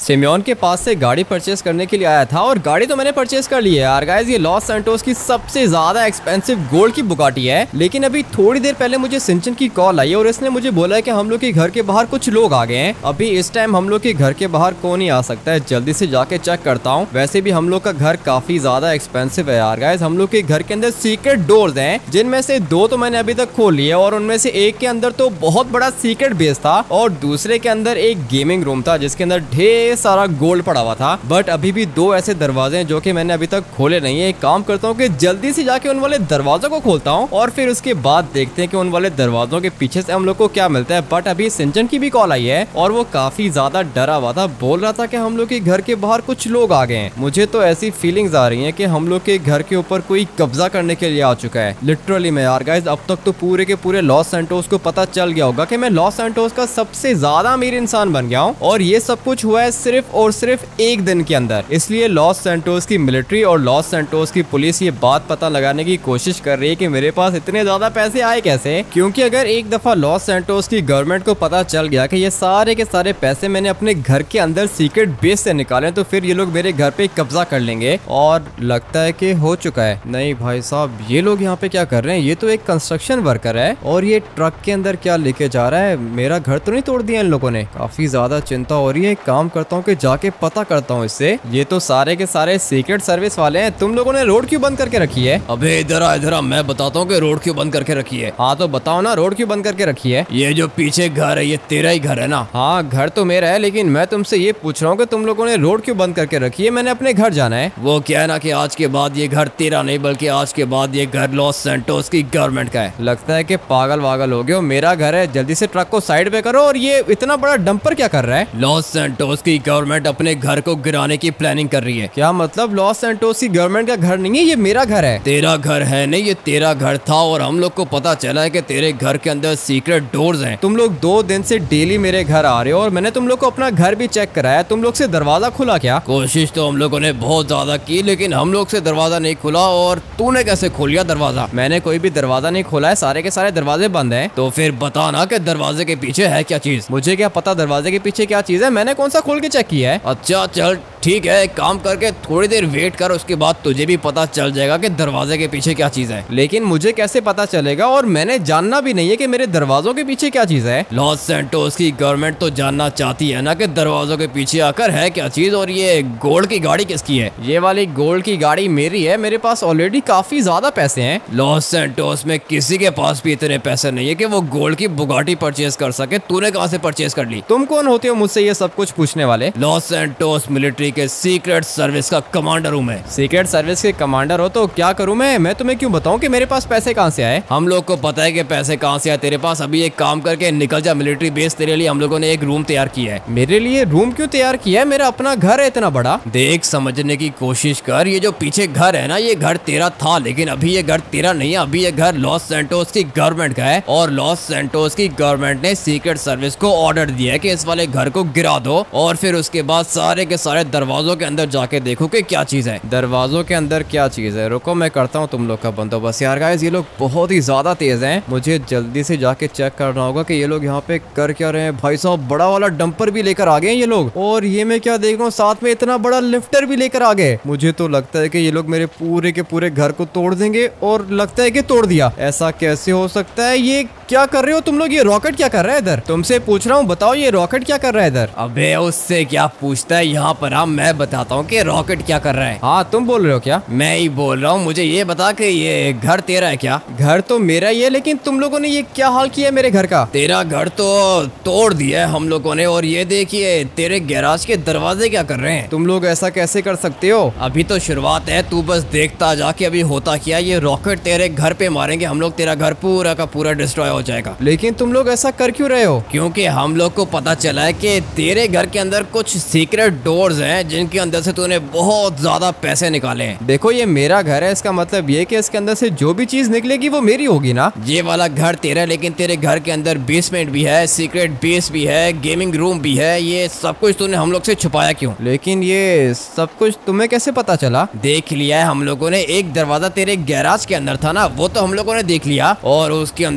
Simeon के पास से गाड़ी परचेस करने के लिए आया था और गाड़ी तो मैंने परचेस कर ली है यार गाइस। ये लॉस सैंटोस की सबसे ज्यादा एक्सपेंसिव गोल्ड की बुगाटी है। लेकिन अभी थोड़ी देर पहले मुझे सिंचन की कॉल आई और इसने मुझे बोला है कि हम लोग के घर के बाहर कुछ लोग आ गए हैं। अभी इस टाइम हम लोग के घर के बाहर कौन ही आ सकता है, जल्दी से जाके चेक करता हूँ। वैसे भी हम लोग का घर काफी ज्यादा एक्सपेंसिव है यार गाइस। हम लोग के घर के अंदर सीक्रेट डोर्स हैं, जिनमें से 2 तो मैंने अभी तक खोल लिए और उनमें से एक के अंदर तो बहुत बड़ा सीक्रेट बेस था और दूसरे के अंदर एक गेमिंग रूम था जिसके अंदर ढेर सारा गोल्ड पड़ा हुआ था। बट अभी भी 2 ऐसे दरवाजे हैं जो कि मैंने अभी तक खोले नहीं है। एक काम करता हूँ कि जल्दी से जाके उन वाले दरवाजों को खोलता हूँ और फिर उसके बाद देखते हैं कि उन वाले दरवाजों के पीछे से हम लोग को क्या मिलता है। बट अभी सिंचन की भी कॉल आई है और वो काफी ज्यादा डरा हुआ था, बोल रहा था कि हम लोग के घर के बाहर कुछ लोग आ गए हैं। मुझे तो ऐसी फीलिंग्स आ रही हैं कि हम लोग के घर के ऊपर कोई कब्जा करने के लिए आ चुका है लिटरली में यार गाइस। अब तक तो पूरे के पूरे लॉस सैंटोस को पता चल गया होगा कि मैं लॉस सैंटोस का सबसे ज्यादा अमीर इंसान बन गया हूँ और ये सब कुछ हुआ है सिर्फ और सिर्फ एक दिन के अंदर। इसलिए लॉस सैंटोस की मिलिट्री और लॉस सैंटोस की पुलिस ये बात पता लगाने की कोशिश कर रही है कि मेरे पास इतने ज्यादा पैसे आए कैसे। क्योंकि अगर एक दफा लॉस सैंटोस की गवर्नमेंट को पता चल गया कि ये सारे के सारे पैसे मैंने अपने घर के अंदर सीक्रेट बेस से निकाले तो फिर ये लोग मेरे घर पे कब्जा कर लेंगे। और लगता है कि हो चुका है। नहीं भाई साहब, ये लोग यहाँ पे क्या कर रहे हैं? ये तो एक कंस्ट्रक्शन वर्कर है और ये ट्रक के अंदर क्या लेके जा रहा है? मेरा घर तो नहीं तोड़ दिया इन लोगों ने? काफी ज्यादा चिंता हो रही है। काम करता हूँ कि जाके पता करता हूँ इससे। ये तो सारे के सारे सीक्रेट सर्विस वाले हैं। तुम लोगों ने रोड क्यों बंद करके रखी है? अबे इधर आ, मैं बताता हूँ कि रोड क्यों बंद करके रखी है। हाँ तो बताओ ना, रोड क्यों बंद करके रखी है? ये जो पीछे घर है ये तेरा ही घर है ना? हाँ घर तो मेरा है, लेकिन मैं तुमसे ये पूछ रहा हूँ कि तुम लोगों ने रोड क्यों बंद करके रखी है? मैंने अपने घर जाना है। वो क्या है ना कि आज के बाद ये घर तेरा नहीं बल्कि आज के बाद ये घर लॉस सैंटोस की गवर्नमेंट का है। लगता है कि पागल वागल हो गए हो। मेरा घर है, जल्दी से ट्रक को साइड पे करो। और ये इतना बड़ा डंपर क्या कर रहा है? लॉस सैंटोस की गवर्नमेंट अपने घर को गिराने की प्लानिंग कर रही है। क्या मतलब? लॉस सैंटोस की गवर्नमेंट का घर नहीं है, ये मेरा घर है। तेरा घर है नहीं, ये तेरा घर था और हम लोग को पता चला है कि तेरे घर के अंदर सीक्रेट डोर्स हैं। तुम लोग 2 दिन से डेली मेरे घर आ रहे हो और मैंने तुम लोग को अपना घर भी चेक कराया। तुम लोग से दरवाजा खुला क्या? कोशिश तो हम लोगों ने बहुत ज्यादा की लेकिन हम लोग से दरवाजा नहीं खुला। और तूने कैसे खोल लिया दरवाजा? मैंने कोई भी दरवाजा नहीं खोला है, सारे के सारे दरवाजे बंद हैं। तो फिर बता ना कि दरवाजे के पीछे है क्या चीज? मुझे क्या पता दरवाजे के पीछे क्या चीज है? मैंने कौन सा खोल के चेक किया है? अच्छा चल ठीक है, एक काम करके थोड़ी देर वेट कर, उसके बाद तुझे भी पता चल जाएगा कि दरवाजे के पीछे क्या चीज है। लेकिन मुझे कैसे पता चलेगा? और मैंने जानना भी नहीं है कि मेरे दरवाजों के पीछे क्या चीज है। लॉस सैंटोस की गवर्नमेंट तो जानना चाहती है ना कि दरवाजों के पीछे आकर है क्या चीज। और ये गोल्ड की गाड़ी किसकी है? ये वाली गोल्ड की गाड़ी मेरी है। मेरे पास ऑलरेडी काफी ज्यादा पैसे हैं। लॉस सैंटोस में किसी के पास भी इतने पैसे नहीं है कि वो गोल्ड की बुगाटी परचेज कर सके। तूने कहाँ से परचेज कर ली? तुम कौन होते हो मुझसे ये सब कुछ पूछने वाले? लॉस सैंटोस मिलिट्री के सीक्रेट सर्विस का कमांडर हूँ मैं। सीक्रेट सर्विस के कमांडर हो तो क्या करूँ मैं तुम्हें क्यों बताऊँ कि मेरे पास पैसे कहाँ से आए? हम लोग को पता है कि पैसे कहाँ से आए तेरे पास। अभी एक काम करके निकल जा मिलिट्री बेस, तेरे लिए हम लोगों ने एक रूम तैयार किया है। मेरे लिए रूम क्यों तैयार किया है? मेरा अपना घर है इतना बड़ा। देख समझने की कोशिश कर, ये जो पीछे घर है ना ये घर तेरा था लेकिन अभी ये घर तेरा नहीं है। अभी ये घर लॉस सैंटोस की गवर्नमेंट का है और लॉस सैंटोस की गवर्नमेंट ने सीक्रेट सर्विस को ऑर्डर दिया है कि इस वाले घर को गिरा दो और फिर उसके बाद सारे के सारे दरवाजों के अंदर जाके देखो कि क्या चीज है। दरवाजों के अंदर क्या चीज है? रुको मैं करता हूँ तुम लोग का बंदोबस्त। यार गाइस ये लोग बहुत ही ज्यादा तेज हैं, मुझे जल्दी से जाके चेक करना होगा कि ये लोग यहाँ पे कर क्या रहे हैं। भाई साहब बड़ा वाला डंपर भी लेकर आ गए ये लोग। और ये मैं क्या देख रहा हूँ, साथ में इतना बड़ा लिफ्टर भी लेकर आ गए। मुझे तो लगता है कि ये लोग मेरे पूरे के पूरे घर को तोड़ देंगे और लगता है कि तोड़ दिया। ऐसा कैसे हो सकता है? ये क्या कर रहे हो तुम लोग? ये रॉकेट क्या कर रहा है इधर? तुमसे पूछ रहा हूँ, बताओ ये रॉकेट क्या कर रहा है इधर? अबे उससे क्या पूछता है, यहाँ पर आ मैं बताता हूँ कि रॉकेट क्या कर रहा है। हाँ तुम बोल रहे हो क्या? मैं ही बोल रहा हूँ। मुझे ये बता कि ये घर तेरा है क्या? घर तो मेरा ही है, लेकिन तुम लोगों ने ये क्या हाल किया है मेरे घर का? तेरा घर तो तोड़ दिया है हम लोगों ने। और ये देखिए तेरे गैराज के दरवाजे क्या कर रहे हैं। तुम लोग ऐसा कैसे कर सकते हो? अभी तो शुरुआत है, तू बस देखता जा कि अभी होता क्या। ये रॉकेट तेरे घर पे मारेंगे हम लोग, तेरा घर पूरा का पूरा डिस्ट्रॉय हो जाएगा। लेकिन तुम लोग ऐसा कर क्यों रहे हो? क्योंकि हम लोग को पता चला है कि तेरे घर के अंदर कुछ सीक्रेट डोर्स हैं जिनके अंदर से तूने बहुत ज्यादा पैसे निकाले हैं। देखो ये मेरा घर है, इसका मतलब ये कि इसके अंदर से जो भी चीज निकलेगी वो मेरी होगी ना। ये वाला घर तेरा है लेकिन तेरे घर के अंदर बेसमेंट भी है, सीक्रेट बेस भी है, गेमिंग रूम भी है। ये सब कुछ तूने हम लोग से छुपाया क्यों? लेकिन ये सब कुछ तुम्हें कैसे पता चला? देख लिया है हम लोगों ने। एक दरवाजा तेरे गैराज के अंदर था ना, वो तो हम लोगों ने देख लिया। और उसके अंदर तो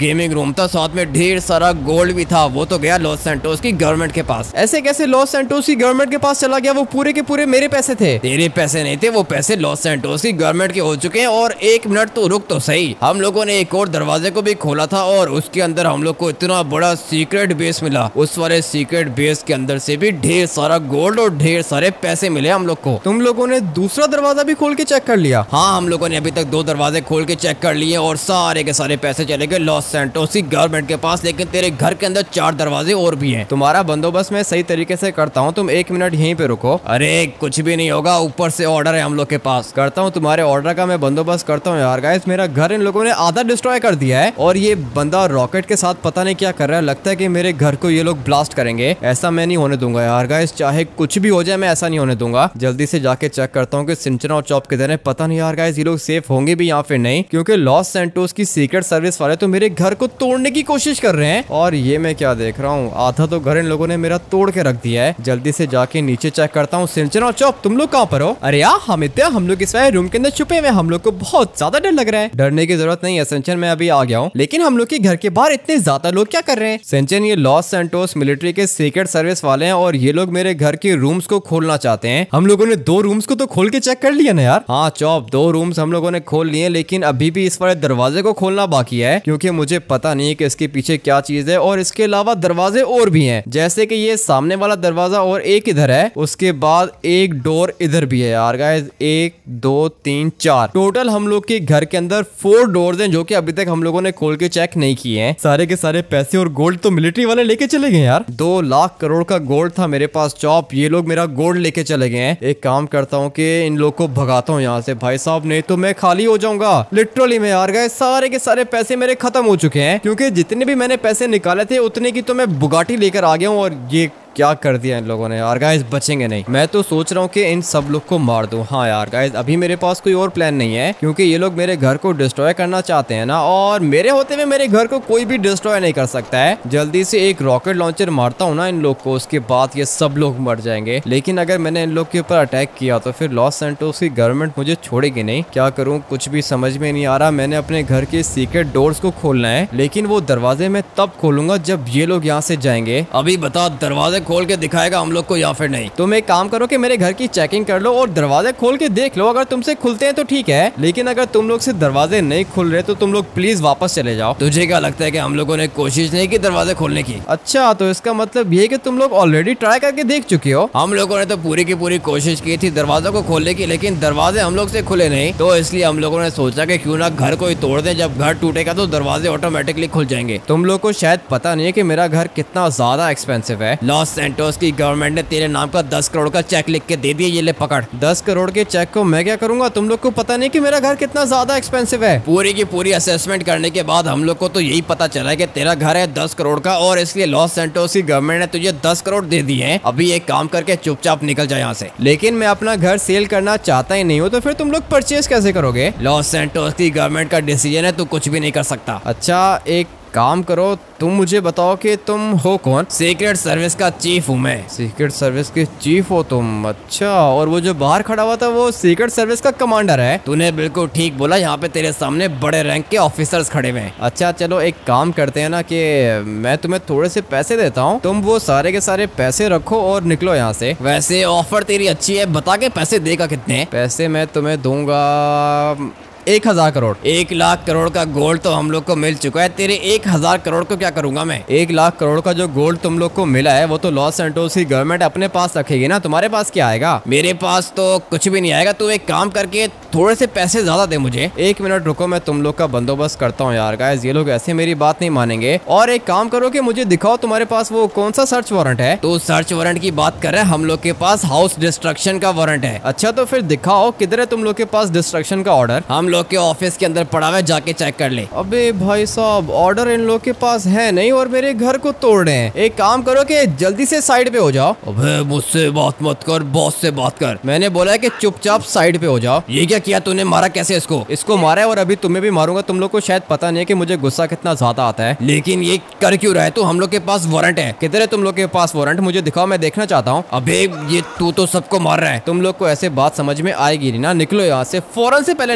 गेमिंग रूम था, साथ में ढेर सारा गोल्ड भी था, वो तो गया लॉस सैंटोस की गवर्नमेंट के पास। ऐसे कैसे लॉस सैंटोस की गवर्नमेंट के पास चला गया? वो पूरे के पूरे मेरे पैसे थे। तेरे पैसे नहीं थे, वो पैसे लॉस सैंटोस की गवर्नमेंट के हो चुके हैं। और 1 मिनट तो रुक तो सही, हम लोगों ने एक और दरवाजे को भी खोला था और उसके अंदर हम लोग को इतना बड़ा सीक्रेट बेस मिला। उस वाले सीक्रेट बेस के अंदर से भी ढेर सारा गोल्ड और ढेर सारे पैसे मिले हम लोग को। तुम लोगों ने दूसरा दरवाजा भी खोल के चेक कर लिया? हाँ, हम लोगों ने अभी तक 2 दरवाजे खोल के चेक कर लिए और सारे के सारे पैसे चले गए लॉस सैंटोस की गवर्नमेंट के पास। लेकिन तेरे घर के अंदर 4 दरवाजे और भी हैं। तुम्हारा बंदोबस्त मैं सही तरीके से करता हूँ, तुम 1 मिनट यहीं पे रुको। अरे कुछ भी नहीं होगा, ऊपर से ऑर्डर है हम लोग के पास। करता हूँ तुम्हारे ऑर्डर का मैं बंदोबस्त करता हूँ यार। गाइस मेरा घर इन लोगों ने आधा डिस्ट्रॉय कर दिया है और ये बंदा रॉकेट के साथ पता नहीं क्या कर रहा है। लगता है कि मेरे घर को ये लोग ब्लास्ट करेंगे। ऐसा मैं नहीं होने दूंगा यार गाइस, चाहे कुछ भी हो जाए मैं ऐसा नहीं होने दूंगा। जल्दी से जाके चेक करता हूँ कि सिंचना और चॉप किधर है। पता नहीं यार गाइस ये लोग सेफ होंगे भी या फिर नहीं, क्योंकि लॉस सैंटोस की सीक्रेट सर्विस वाले तो मेरे घर को तोड़ने की कोशिश कर रहे हैं। और ये मैं क्या देख रहा हूँ, आधा तो घर इन लोगों ने मेरा तोड़ के रख दिया है। जल्दी से जाके नीचे चेक करता हूँ। सिंचना और चॉप तुम लोग कहाँ पर हो? अरे यार हम लोग इस वाले रूम के अंदर छुपे हुए, हम लोग को बहुत ज्यादा डर लग रहा है। डरने की जरूरत नहीं है सिंचन, मैं अभी आ गया हूँ। लेकिन हम लोग के घर के बाहर इतने ज्यादा लोग क्या कर रहे हैं? सिंचन ये लॉस सैंटोस मिलिट्री के सीक्रेट सर्विस वाले हैं और ये लोग मेरे घर के रूम्स को खोलना चाहते हैं। हम लोगों ने 2 रूम्स को तो खोल के चेक कर लिया ना यार। हाँ चॉप, 2 रूम्स हम लोगों ने खोल लिए, लेकिन अभी भी इस वाले दरवाजे को खोलना बाकी है, क्योंकि मुझे पता नहीं कि इसके पीछे क्या चीज है। और इसके अलावा दरवाजे और भी हैं, जैसे कि ये सामने वाला दरवाजा और एक इधर है, उसके बाद एक डोर इधर भी है यार गाइस। 1 2 3 4 टोटल हम लोग के घर के अंदर 4 डोर्स हैं, जो कि अभी तक हम लोगों ने खोल के चेक नहीं किए हैं। सारे के सारे पैसे और गोल्ड तो मिलिट्री वाले लेके चले गए यार। 2 लाख करोड़ का गोल्ड था मेरे पास चॉप, ये लोग मेरा गोल्ड लेके चले गए हैं। एक काम करता हूँ कि इन लोग को भगाता हूँ यहाँ से भाई साहब, नहीं तो मैं खाली हो जाऊंगा लिटरली में यार गाइस। सारे के सारे पैसे मेरे खत्म हो चुके हैं, क्योंकि जितने भी मैंने पैसे निकाले थे उतने की तो मैं बुगाटी लेकर आ गया हूँ। और ये क्या कर दिया इन लोगों ने यार गाइस, बचेंगे नहीं। मैं तो सोच रहा हूँ कि इन सब लोग को मार दूं। हाँ यार गाइस, अभी मेरे पास कोई और प्लान नहीं है, क्योंकि ये लोग मेरे घर को डिस्ट्रॉय करना चाहते हैं ना, और मेरे होते हुए मेरे घर को कोई भी डिस्ट्रॉय नहीं कर सकता है। जल्दी से एक रॉकेट लॉन्चर मारता हूँ ना इन लोग को, उसके बाद ये सब लोग मर जाएंगे। लेकिन अगर मैंने इन लोग के ऊपर अटैक किया तो फिर लॉस सैंटोस की गवर्नमेंट मुझे छोड़ेगी नहीं। क्या करूँ, कुछ भी समझ में नहीं आ रहा। मैंने अपने घर के सीक्रेट डोर्स को खोलना है, लेकिन वो दरवाजे मैं तब खोलूंगा जब ये लोग यहाँ से जाएंगे। अभी बता, दरवाजे खोल के दिखाएगा हम लोग को या फिर नहीं? तुम एक काम करो कि मेरे घर की चेकिंग कर लो और दरवाजे खोल के देख लो। अगर तुमसे खुलते हैं तो ठीक है, लेकिन अगर तुम लोग से दरवाजे नहीं खुल रहे तो तुम लोग प्लीज वापस चले जाओ। तुझे क्या लगता है कि हम लोगों ने कोशिश नहीं की दरवाजे खोलने की? अच्छा, तो इसका मतलब ये कि तुम लोग ऑलरेडी ट्राई करके देख चुके हो। हम लोगों ने तो पूरी की पूरी कोशिश की थी दरवाजों को खोलने की, लेकिन दरवाजे हम लोग से खुले नहीं। तो इसलिए हम लोगों ने सोचा कि क्यों ना घर को ही तोड़ दें, जब घर टूटेगा तो दरवाजे ऑटोमेटिकली खुल जाएंगे। तुम लोग को शायद पता नहीं है कि मेरा घर कितना ज्यादा एक्सपेंसिव है। लॉस सैंटोस की गवर्नमेंट ने तेरे नाम का 10 करोड़ का चेक लिख के दे दिया, ये ले पकड़। 10 करोड़ के चेक को मैं क्या करूंगा? तुम लोग को पता नहीं कि मेरा घर कितना ज्यादा एक्सपेंसिव है। पूरी की पूरी असेसमेंट करने के बाद हम लोग को तो यही पता चला है कि तेरा घर है 10 करोड़ का, और इसलिए लॉस सैंटोस की गवर्नमेंट ने तुझे 10 करोड़ दे दिए हैं। अभी एक काम करके चुपचाप निकल जाए यहाँ से। लेकिन मैं अपना घर सेल करना चाहता ही नहीं हूँ, तो फिर तुम लोग परचेज कैसे करोगे? लॉस सैंटोस की गवर्नमेंट का डिसीजन है, तू कुछ भी नहीं कर सकता। अच्छा, एक काम करो, तुम मुझे बताओ कि तुम हो कौन? सीक्रेट सर्विस का चीफ हूँ मैं। सीक्रेट सर्विस के चीफ हो तुम? अच्छा, और वो जो बाहर खड़ा हुआ था वो सीक्रेट सर्विस का कमांडर है? तूने बिल्कुल ठीक बोला, यहाँ पे तेरे सामने बड़े रैंक के ऑफिसर्स खड़े हुए हैं। अच्छा चलो, एक काम करते हैं ना कि मैं तुम्हें थोड़े से पैसे देता हूँ, तुम वो सारे के सारे पैसे रखो और निकलो यहाँ से। वैसे ऑफर तेरी अच्छी है, बता के पैसे देगा कितने? पैसे मैं तुम्हें दूंगा 1000 करोड़। 1 लाख करोड़ का गोल्ड तो हम लोग को मिल चुका है, तेरे 1000 करोड़ को क्या करूंगा मैं? 1 लाख करोड़ का जो गोल्ड तुम लोग को मिला है वो तो लॉस सैंटोस की गवर्नमेंट अपने पास रखेगी ना, तुम्हारे पास क्या आएगा? मेरे पास तो कुछ भी नहीं आएगा। तू एक काम करके थोड़े से पैसे ज्यादा दे मुझे। 1 मिनट रुको, मैं तुम लोग का बंदोबस्त करता हूँ यार गाइस, ये लोग ऐसे मेरी बात नहीं मानेंगे। और एक काम करो कि मुझे दिखाओ तुम्हारे पास वो कौन सा सर्च वारंट है। तो सर्च वारंट की बात कर रहे हैं, हम लोग के पास हाउस डिस्ट्रक्शन का वारंट है। अच्छा, तो फिर दिखाओ किधर है तुम लोग के पास डिस्ट्रक्शन का ऑर्डर? हम लोग के ऑफिस के अंदर पड़ा हुआ है, जाके चेक कर ले। अबे भाई साहब, ऑर्डर इन लोग के पास है नहीं और मेरे घर को तोड़ रहे हैं। एक काम करो कि जल्दी से साइड पे हो जाओ। अबे मुझसे बात मत कर, बॉस से बात कर। मैंने बोला है कि चुपचाप साइड पे हो जाओ। ये क्या किया तूने? मारा कैसे इसको? इसको मारा है और अभी तुम्हें भी मारूंगा। तुम लोग को शायद पता नहीं है कि मुझे गुस्सा कितना ज्यादा आता है। लेकिन ये कर क्यों रहा है तू? हम लोग के पास वारंट है। किधर है तुम लोग के पास वारंट? मुझे दिखाओ, मैं देखना चाहता हूँ। अबे ये तू तो सबको मार रहा है। तुम लोग को ऐसे बात समझ में आएगी नहीं ना, निकलो यहाँ से, फौरन से पहले निकलो यहाँ से।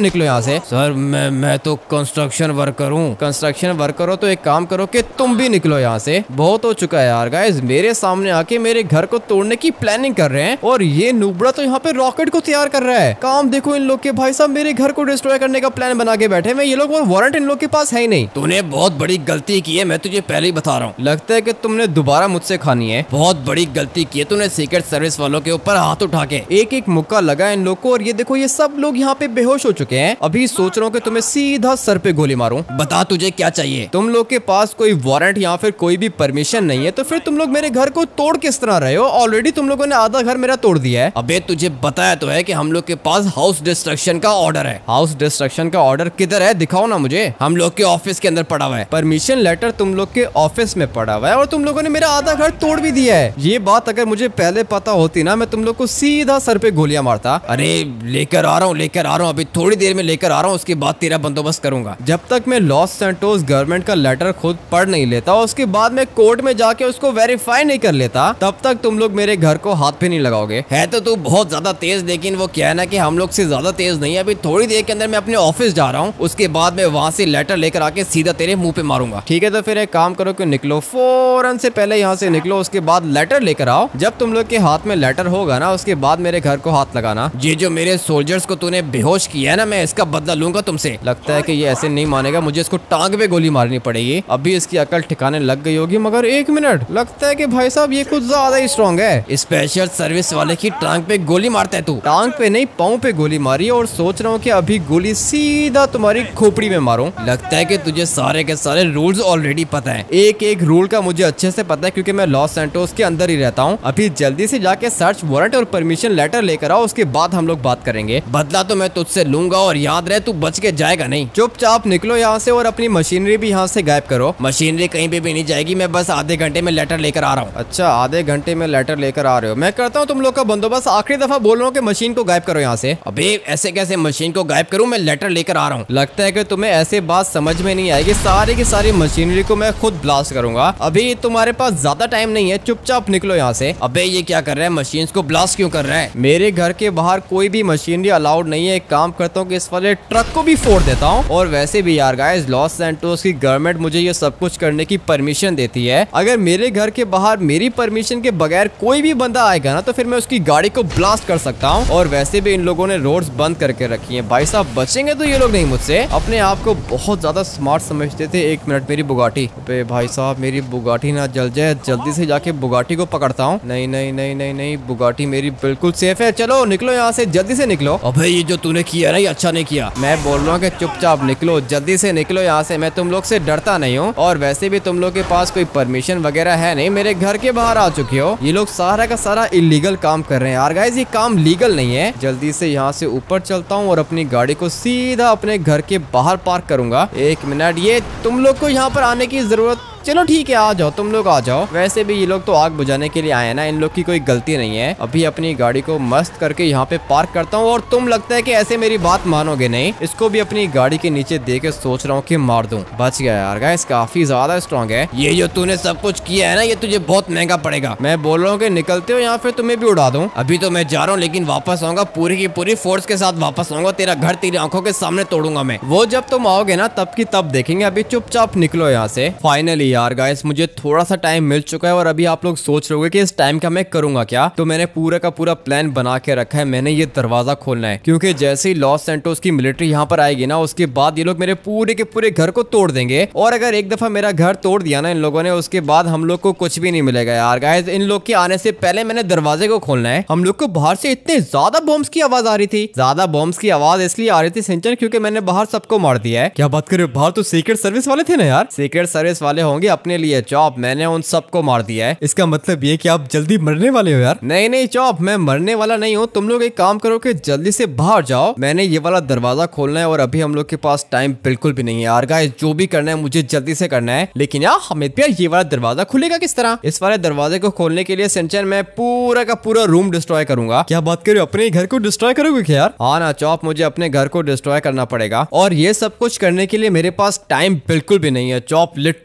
से? सर मैं तो कंस्ट्रक्शन वर्कर हूँ। कंस्ट्रक्शन वर्कर हो तो एक काम करो कि तुम भी निकलो यहाँ से। बहुत हो चुका है यार गाइस, मेरे सामने आके मेरे घर को तोड़ने की प्लानिंग कर रहे हैं और ये नुबड़ा तो यहाँ पे रॉकेट को तैयार कर रहा है। काम देखो इन लोग के, भाई साहब मेरे घर को डिस्ट्रॉय करने का प्लान बना के बैठे हैं। ये लोग और वारंट इन लोग के पास है ही नहीं। तूने बहुत बड़ी गलती की है, मैं तुझे पहले ही बता रहा हूँ। लगता है कि तुमने दोबारा मुझसे खानी है। बहुत बड़ी गलती की है तूने सीक्रेट सर्विस वालों के ऊपर हाथ उठा के। एक एक मुक्का लगा इन लोग को और ये देखो ये सब लोग यहाँ पे बेहोश हो चुके हैं। अभी सोच रहा हूँ कि तुम्हें सीधा सर पे गोली मारूं। बता तुझे क्या चाहिए? तुम लोग के पास कोई वारंट या फिर कोई भी परमिशन नहीं है तो फिर तुम लोग मेरे घर को तोड़ किस तरह रहे हो? ऑलरेडी तुम लोगों ने आधा घर मेरा तोड़ दिया है। अबे तुझे बताया तो है कि हम लोग के पास हाउस डिस्ट्रक्शन का ऑर्डर है। हाउस डिस्ट्रक्शन का ऑर्डर किधर है? दिखाओ ना मुझे। हम लोग के ऑफिस के अंदर पड़ा हुआ है। परमिशन लेटर तुम लोग के ऑफिस में पड़ा हुआ है और तुम लोगों ने मेरा आधा घर तोड़ भी दिया है। ये बात अगर मुझे पहले पता होती ना, मैं तुम लोग को सीधा सर पे गोलियां मारता। अरे लेकर आ रहा हूँ, अभी थोड़ी देर में लेकर आ रहा हूँ, उसके बाद तेरा बंदोबस्त करूंगा। जब तक मैं लॉस सैंटोस गवर्नमेंट का लेटर खुद पढ़ नहीं लेता, उसके बाद मैं कोर्ट में जाके उसको वेरीफाई नहीं कर लेता, तब तक तुम लोग मेरे घर को हाथ पे नहीं लगाओगे। है तो तू बहुत ज्यादा तेज, लेकिन वो क्या है ना कि हम लोग से ज्यादा तेज नहीं है। अभी थोड़ी देर के अंदर मैं अपने ऑफिस जा रहा हूँ, उसके बाद मैं वहाँ से लेटर लेकर आके सीधा तेरे मुंह पे मारूंगा। ठीक है, तो फिर एक काम करो कि निकलो, फौरन से पहले यहाँ से निकलो, उसके बाद लेटर लेकर आओ। जब तुम लोग के हाथ में लेटर होगा ना, उसके बाद मेरे घर को हाथ लगाना। ये जो मेरे सोल्जर्स को तूने बेहोश किया है ना, मैं इसका बदला लूंगा तुमसे। लगता है कि ये ऐसे नहीं मानेगा, मुझे इसको टांग पे गोली मारनी पड़ेगी। अभी इसकी अकल ठिकाने लग गई होगी, मगर एक मिनट, लगता है कि भाई साहब ये कुछ ज्यादा ही स्ट्रॉन्ग है। स्पेशल सर्विस वाले की टांग पे गोली मारता है तू? टांग पे नहीं, पाँव पे गोली मारी और सोच रहा हूँ कि अभी गोली सीधा तुम्हारी खोपड़ी में मारूं। लगता है कि तुझे सारे के सारे रूल्स ऑलरेडी पता है। एक एक रूल का मुझे अच्छे से पता है क्योंकि मैं लॉस सैंटोस के अंदर ही रहता हूँ। अभी जल्दी से जाके सर्च वारंट और परमिशन लेटर लेकर आओ, उसके बाद हम लोग बात करेंगे। बदला तो मैं तुझसे लूंगा और याद रहे तू बच के जाएगा नहीं। चुपचाप निकलो यहाँ से और अपनी मशीनरी भी यहाँ से गायब करो। मशीनरी कहीं पे भी नहीं जाएगी, मैं बस आधे घंटे में लेटर लेकर आ रहा हूँ। अच्छा, आधे घंटे में लेटर लेकर आ रहे हो? मैं करता हूँ तुम लोग का बंदोबस्त। आखिरी दफा बोल रहा हूँ कि मशीन को गायब करो यहाँ से। अबे ऐसे कैसे मशीन को गायब करूँ? मैं लेटर लेकर आ रहा हूँ। लगता है कि तुम्हें ऐसे बात समझ में नहीं आएगी। सारी की सारी मशीनरी को मैं खुद ब्लास्ट करूंगा। अभी तुम्हारे पास ज्यादा टाइम नहीं है, चुपचाप निकलो यहाँ से। अबे ये क्या कर रहा है? मशीन को ब्लास्ट क्यों कर रहा है? मेरे घर के बाहर कोई भी मशीनरी अलाउड नहीं है। एक काम करता हूँ कि इस वाले ट्रक को भी फोड़ देता हूँ। और वैसे भी यार गाइस, लॉस सैंटोस की गवर्नमेंट मुझे ये सब कुछ करने की परमिशन देती है। अगर मेरे घर के बाहर मेरी परमिशन के बगैर कोई भी बंदा आएगा ना, तो फिर मैं उसकी गाड़ी को ब्लास्ट कर सकता हूँ। और वैसे भी इन लोगों ने रोड्स बंद करके रखी है। भाई साहब बचेंगे तो ये लोग नहीं मुझसे। अपने आप को बहुत ज्यादा स्मार्ट समझते थे। एक मिनट, मेरी बुगाटी। अबे भाई साहब मेरी बुगाटी ना जल जाए, जल्दी से जाके बुगाटी को पकड़ता हूँ। नहीं नहीं नहीं नहीं नहीं, बुगाटी मेरी बिल्कुल सेफ है। चलो निकलो यहाँ से, जल्दी से निकलो। अबे ये जो तूने किया ना, ये अच्छा नहीं किया। मैं बोल रहा हूँ कि चुपचाप निकलो, जल्दी से निकलो यहाँ से। मैं तुम लोग से डरता नहीं हूँ और वैसे भी तुम लोग के पास कोई परमिशन वगैरह है नहीं। मेरे घर के बाहर आ चुके हो। ये लोग सारा का सारा इलीगल काम कर रहे हैं यार गाइस, ये काम लीगल नहीं है। जल्दी से यहाँ से ऊपर चलता हूँ और अपनी गाड़ी को सीधा अपने घर के बाहर पार्क करूंगा। एक मिनट, ये तुम लोग को यहाँ पर आने की जरूरत, चलो ठीक है आ जाओ, तुम लोग आ जाओ। वैसे भी ये लोग तो आग बुझाने के लिए आए हैं ना, इन लोग की कोई गलती नहीं है। अभी अपनी गाड़ी को मस्त करके यहाँ पे पार्क करता हूँ और तुम लगता है कि ऐसे मेरी बात मानोगे नहीं। इसको भी अपनी गाड़ी के नीचे दे के सोच रहा हूँ कि मार दूं। बच गया यार गाइस, काफी ज्यादा स्ट्रॉन्ग है। ये जो तूने सब कुछ किया है ना, ये तुझे बहुत महंगा पड़ेगा। मैं बोल रहा हूँ कि निकलते हो या फिर तुम्हें भी उड़ा दूं। अभी तो मैं जा रहा हूँ, लेकिन वापस आऊंगा पूरी की पूरी फोर्स के साथ वापस आऊंगा। तेरा घर तेरी आंखों के सामने तोड़ूंगा मैं। वो जब तुम आओगे ना तब की तब देखेंगे। अभी चुपचाप निकलो यहाँ से। फाइनली यार गाइस, मुझे थोड़ा सा टाइम मिल चुका है और अभी आप लोग सोच रहे होंगे कि इस टाइम का मैं करूंगा क्या। तो मैंने पूरा का पूरा प्लान बना के रखा है। मैंने ये दरवाजा खोलना है क्योंकि जैसे ही लॉस सैंटोस की मिलिट्री यहाँ पर आएगी ना, उसके बाद ये लोग मेरे पूरे के पूरे घर को तोड़ देंगे। और अगर एक दफा मेरा घर तोड़ दिया ना इन लोगों ने, उसके बाद हम लोग को कुछ भी नहीं मिलेगा यार गाइस। इन लोग के आने से पहले मैंने दरवाजे को खोलना है। हम लोग को बाहर से इतने ज्यादा बॉम्ब्स की आवाज आ रही थी। ज्यादा बॉम्ब्स की आवाज इसलिए आ रही थी सिंचन, क्योंकि मैंने बाहर सबको मार दिया है। क्या बात कर रहे हो? बाहर तो सीक्रेट सर्विस वाले थे ना यार। सीक्रेट सर्विस वाले होंगे अपने लिए चॉप, मैंने उन सबको मार दिया है। इसका मतलब ये कि आप जल्दी मरने वाले हो यार। नहीं नहीं चॉप, मैं मरने वाला नहीं हूँ। तुम लोग एक काम करो कि जल्दी से बाहर जाओ। मैंने ये वाला दरवाजा खोलना है और अभी हम लोग के पास टाइम बिल्कुल भी नहीं है यार गाइस। जो भी करना है मुझे जल्दी से करना है। लेकिन यार हमें ये वाला दरवाजा खुलेगा किस तरह? इस वाले दरवाजे को खोलने के लिए सिंचन मैं पूरा का पूरा रूम डिस्ट्रॉय करूंगा। क्या बात कर रहे हो? अपने घर को डिस्ट्रॉय करोगे क्या यार? हाँ ना चॉप, मुझे अपने घर को डिस्ट्रॉय करना पड़ेगा और ये सब कुछ करने के लिए मेरे पास टाइम बिल्कुल भी नहीं है चॉप। लिटरली मैं हम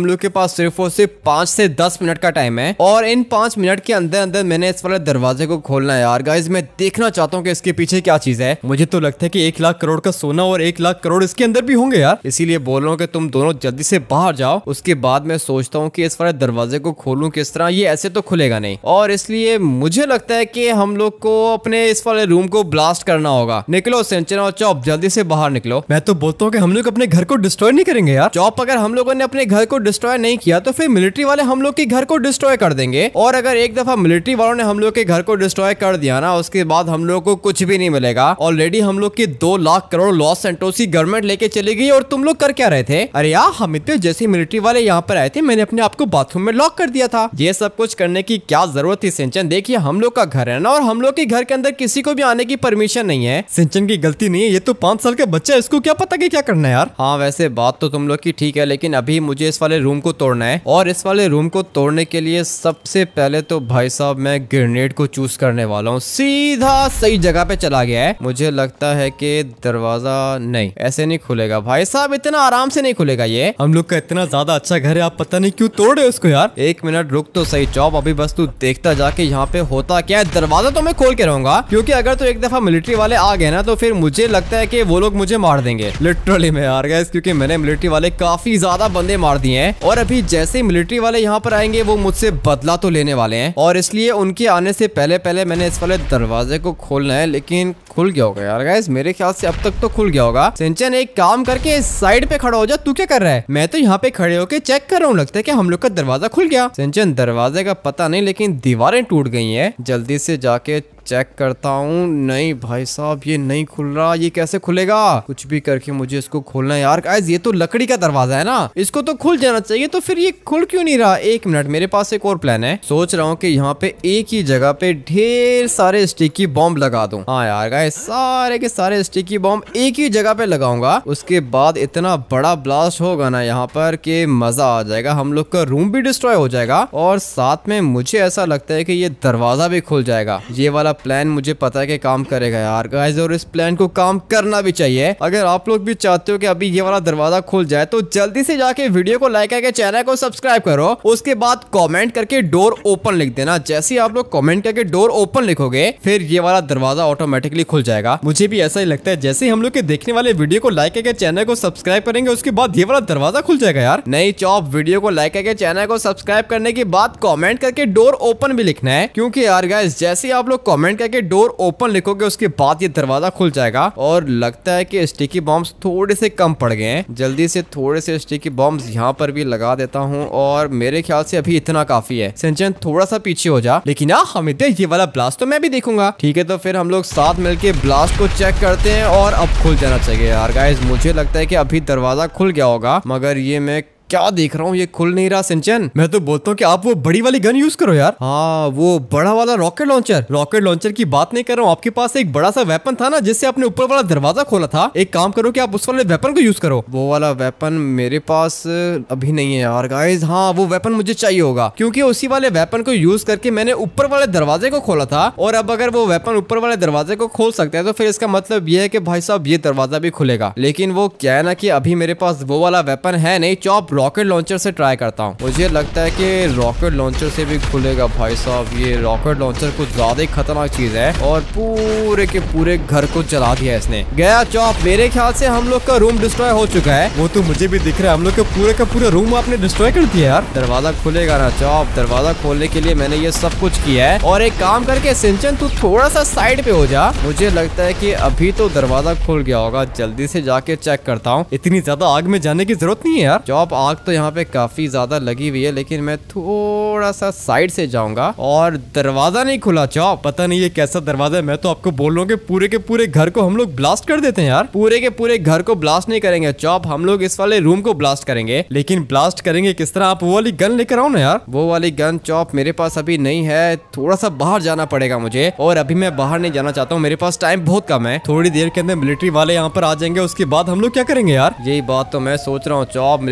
हम लोग के पास सिर्फ और सिर्फ 5 से 10 मिनट का टाइम है और इन 5 मिनट के अंदर अंदर मैंने इस वाले दरवाजे को खोलना है यार। गाइज मैं देखना चाहता हूँ कि इसके पीछे क्या चीज है। मुझे तो लगता है कि 1 लाख करोड़ का सोना और 1 लाख करोड़ इसके अंदर भी होंगे यार, इसीलिए बोल रहा हूँ कि तुम दोनों जल्दी से बाहर जाओ। उसके बाद मैं सोचता हूँ कि इस वाले दरवाजे को खोलूं किस तरह, ये ऐसे तो खुलेगा नहीं और इसलिए मुझे लगता है कि हम लोग को अपने इस वाले रूम को ब्लास्ट करना होगा। निकलो सिंचन और चॉप जल्दी से बाहर निकलो। मैं तो बोलता हूँ कि हम लोग अपने घर को डिस्ट्रॉय नहीं करेंगे यार। चॉप अगर हम लोगों ने अपने घर को डिस्ट्रॉय नहीं किया तो फिर मिलिट्री वाले हम लोग के घर को डिस्ट्रॉय कर देंगे और अगर एक दफा मिलिट्री वालों ने हम लोग के घर को डिस्ट्रॉय कर दिया ना, उसके बाद हम लोग को कुछ भी नहीं मिलेगा। ऑलरेडी हम लोग की 2 लाख करोड़ लॉस सैंटोस की गवर्नमेंट लेके चली गई और तुम लोग कर क्या रहे थे? अरे यार हम इतने जैसे मिलिट्री वाले यहाँ पर आए थे मैंने अपने आप को बाथरूम में लॉक कर दिया था। ये सब कुछ करने की क्या जरूरत थी सिंचन? देखिए हम लोग का घर है ना और हम लोग के घर के अंदर किसी को भी आने की परमिशन नहीं है। सिंचन की गलती नहीं है, ये तो 5 साल का बच्चा है, इसको क्या पता कि क्या करना है यार। हाँ वैसे बात तो तुम लोग की ठीक है, लेकिन अभी मुझे इस वाले रूम को तोड़ना है और इस वाले रूम को तोड़ने के लिए सबसे पहले तो भाई साहब मैं ग्रेनेड को चूज करने वाला हूँ। सीधा सही जगह पे चला गया है। मुझे लगता है कि दरवाजा नहीं ऐसे नहीं खुलेगा भाई साहब, इतना आराम से नहीं खुलेगा ये। हम लोग का इतना ज्यादा अच्छा घर है, आप पता नहीं क्यों तोड़ रहे हो उसको यार। 1 मिनट रुक तो सही चॉप, अभी बस तू देखता जाके यहाँ पे होता क्या है। दरवाजा तो मैं खोल के रहूंगा क्योंकि अगर तो एक दफा मिलिट्री वाले आ गए ना तो फिर मुझे लगता है कि वो लोग मुझे मार देंगे लिटरली में यार गाइस, क्योंकि मैंने मिलिट्री वाले काफी ज्यादा बंदे मार दिए हैं और अभी जैसे मिलिट्री वाले यहाँ पर आएंगे वो मुझसे बदला तो लेने वाले हैं और इसलिए उनके आने से पहले पहले मैंने इस वाले दरवाजे को खोलना है। लेकिन खुल गया होगा यार गाइस, मेरे ख्याल से अब तक तो खुल गया होगा। सिंचन एक काम करके इस साइड पे खड़ा हो जा, तू क्या कर रहा है? मैं तो यहाँ पे खड़े होके चेक कर रहा हूँ, लगता है कि हम लोग का दरवाजा खुल गया। सिंचन दरवाजे का पता नहीं लेकिन दीवारें टूट गई हैं, जल्दी से जाके चेक करता हूँ। नहीं भाई साहब ये नहीं खुल रहा, ये कैसे खुलेगा? कुछ भी करके मुझे इसको खोलना है यार गाइस, ये तो लकड़ी का दरवाजा है ना, इसको तो खुल जाना चाहिए, तो फिर ये खुल क्यों नहीं रहा? 1 मिनट, मेरे पास एक और प्लान है। सोच रहा हूँ कि यहाँ पे एक ही जगह पे ढेर सारे स्टिकी बॉम्ब लगा दूं। हाँ यार गाइस सारे के सारे स्टिकी बॉम्ब एक ही जगह पे लगाऊंगा, उसके बाद इतना बड़ा ब्लास्ट होगा ना यहाँ पर कि मजा आ जाएगा। हम लोग का रूम भी डिस्ट्रॉय हो जाएगा और साथ में मुझे ऐसा लगता है कि ये दरवाजा भी खुल जाएगा। ये वाला प्लान मुझे पता है कि काम करेगा यार गाइस और इस प्लान को काम करना भी चाहिए। अगर आप लोग भी चाहते हो कि अभी ये वाला दरवाजा खुल जाए तो जल्दी से जाके वीडियो को लाइक करके चैनल को सब्सक्राइब करो, उसके बाद कमेंट करके डोर ओपन लिख देना। जैसे ही आप लोग कमेंट करके डोर ओपन लिखोगे फिर ये वाला दरवाजा ऑटोमेटिकली खुल जाएगा। मुझे भी ऐसा ही लगता है, जैसे हम लोग के देखने वाले वीडियो को लाइक करके चैनल को सब्सक्राइब करेंगे उसके बाद ये वाला दरवाजा खुल जाएगा यार। नहीं चॉप, वीडियो को लाइक करके चैनल को सब्सक्राइब करने के बाद कमेंट करके डोर ओपन भी लिखना है, क्योंकि यार गाइस जैसे आप लोग कमेंट करके डोर ओपन लिखोगे उसके बाद ये दरवाजा खुल जाएगा। और लगता है कि स्टिकी बॉम्ब्स थोड़े से कम पड़ गए हैं, जल्दी से थोड़े से स्टिकी बॉम्ब्स यहाँ पर भी लगा देता हूँ और मेरे ख्याल से अभी इतना काफी है। सिंचन थोड़ा सा पीछे हो जा, लेकिन हमिद ये वाला ब्लास्ट तो मैं भी देखूंगा। ठीक है तो फिर हम लोग साथ मिलके ब्लास्ट को चेक करते हैं और अब खुल जाना चाहिए यार गाइस। मुझे लगता है कि अभी दरवाजा खुल गया होगा, मगर ये मैं क्या देख रहा हूँ, ये खुल नहीं रहा। सिंचन मैं तो बोलता हूँ कि आप वो बड़ी वाली गन यूज करो यार। हाँ वो बड़ा वाला रॉकेट लॉन्चर की बात नहीं कर रहा हूँ। आपके पास एक बड़ा सा वेपन था ना जिससे आपने ऊपर वाला दरवाजा खोला था, एक काम करो कि आप उस वाले वेपन को यूज करो। वो वाला वेपन मेरे पास अभी नहीं है यार गाइस। हाँ वो वेपन मुझे चाहिए होगा क्योंकि उसी वाले वेपन को यूज करके मैंने ऊपर वाले दरवाजे को खोला था और अब अगर वो वेपन ऊपर वाले दरवाजे को खोल सकता है तो फिर इसका मतलब ये है कि भाई साहब ये दरवाजा भी खुलेगा। लेकिन वो क्या है ना कि अभी मेरे पास वो वाला वेपन है नहीं। चॉप रॉकेट लॉन्चर से ट्राई करता हूँ, मुझे लगता है कि रॉकेट लॉन्चर से भी खुलेगा। भाई साहब ये रॉकेट लॉन्चर कुछ ज्यादा ही खतरनाक चीज है और पूरे के पूरे घर को जला दिया इसने। गया चॉप, मेरे ख्याल से हम लोग का रूम डिस्ट्रॉय हो चुका है। वो तो मुझे भी दिख रहा है, हम लोग का पूरा रूम आपने डिस्ट्रॉय कर दिया यार। दरवाजा खुलेगा ना चॉप? दरवाजा खोलने के लिए मैंने ये सब कुछ किया है और एक काम करके सिंचन तू थोड़ा सा साइड पे हो जा। मुझे लगता है कि अभी तो दरवाजा खुल गया होगा, जल्दी से जाके चेक करता हूँ। इतनी ज्यादा आग में जाने की जरूरत नहीं है यार। चॉप आग तो यहाँ पे काफी ज्यादा लगी हुई है लेकिन मैं थोड़ा सा साइड से जाऊंगा और दरवाजा नहीं खुला। चॉप पता नहीं ये कैसा दरवाजा है, मैं तो आपको बोल रहा हूँ कि पूरे के पूरे घर को हम लोग ब्लास्ट कर देते हैं यार। पूरे के पूरे घर को ब्लास्ट नहीं करेंगे चॉप, हम लोग इस वाले रूम को ब्लास्ट करेंगे। लेकिन ब्लास्ट करेंगे किस तरह? आप वो वाली गन लेकर आओ ना यार। वो वाली गन चॉप मेरे पास अभी नहीं है, थोड़ा सा बाहर जाना पड़ेगा मुझे और अभी मैं बाहर नहीं जाना चाहता हूँ, मेरे पास टाइम बहुत कम है। थोड़ी देर के अंदर मिलिट्री वाले यहाँ पर आ जाएंगे, उसके बाद हम लोग क्या करेंगे यार? यही बात तो मैं सोच रहा हूँ चॉप, मिलिट्री वाले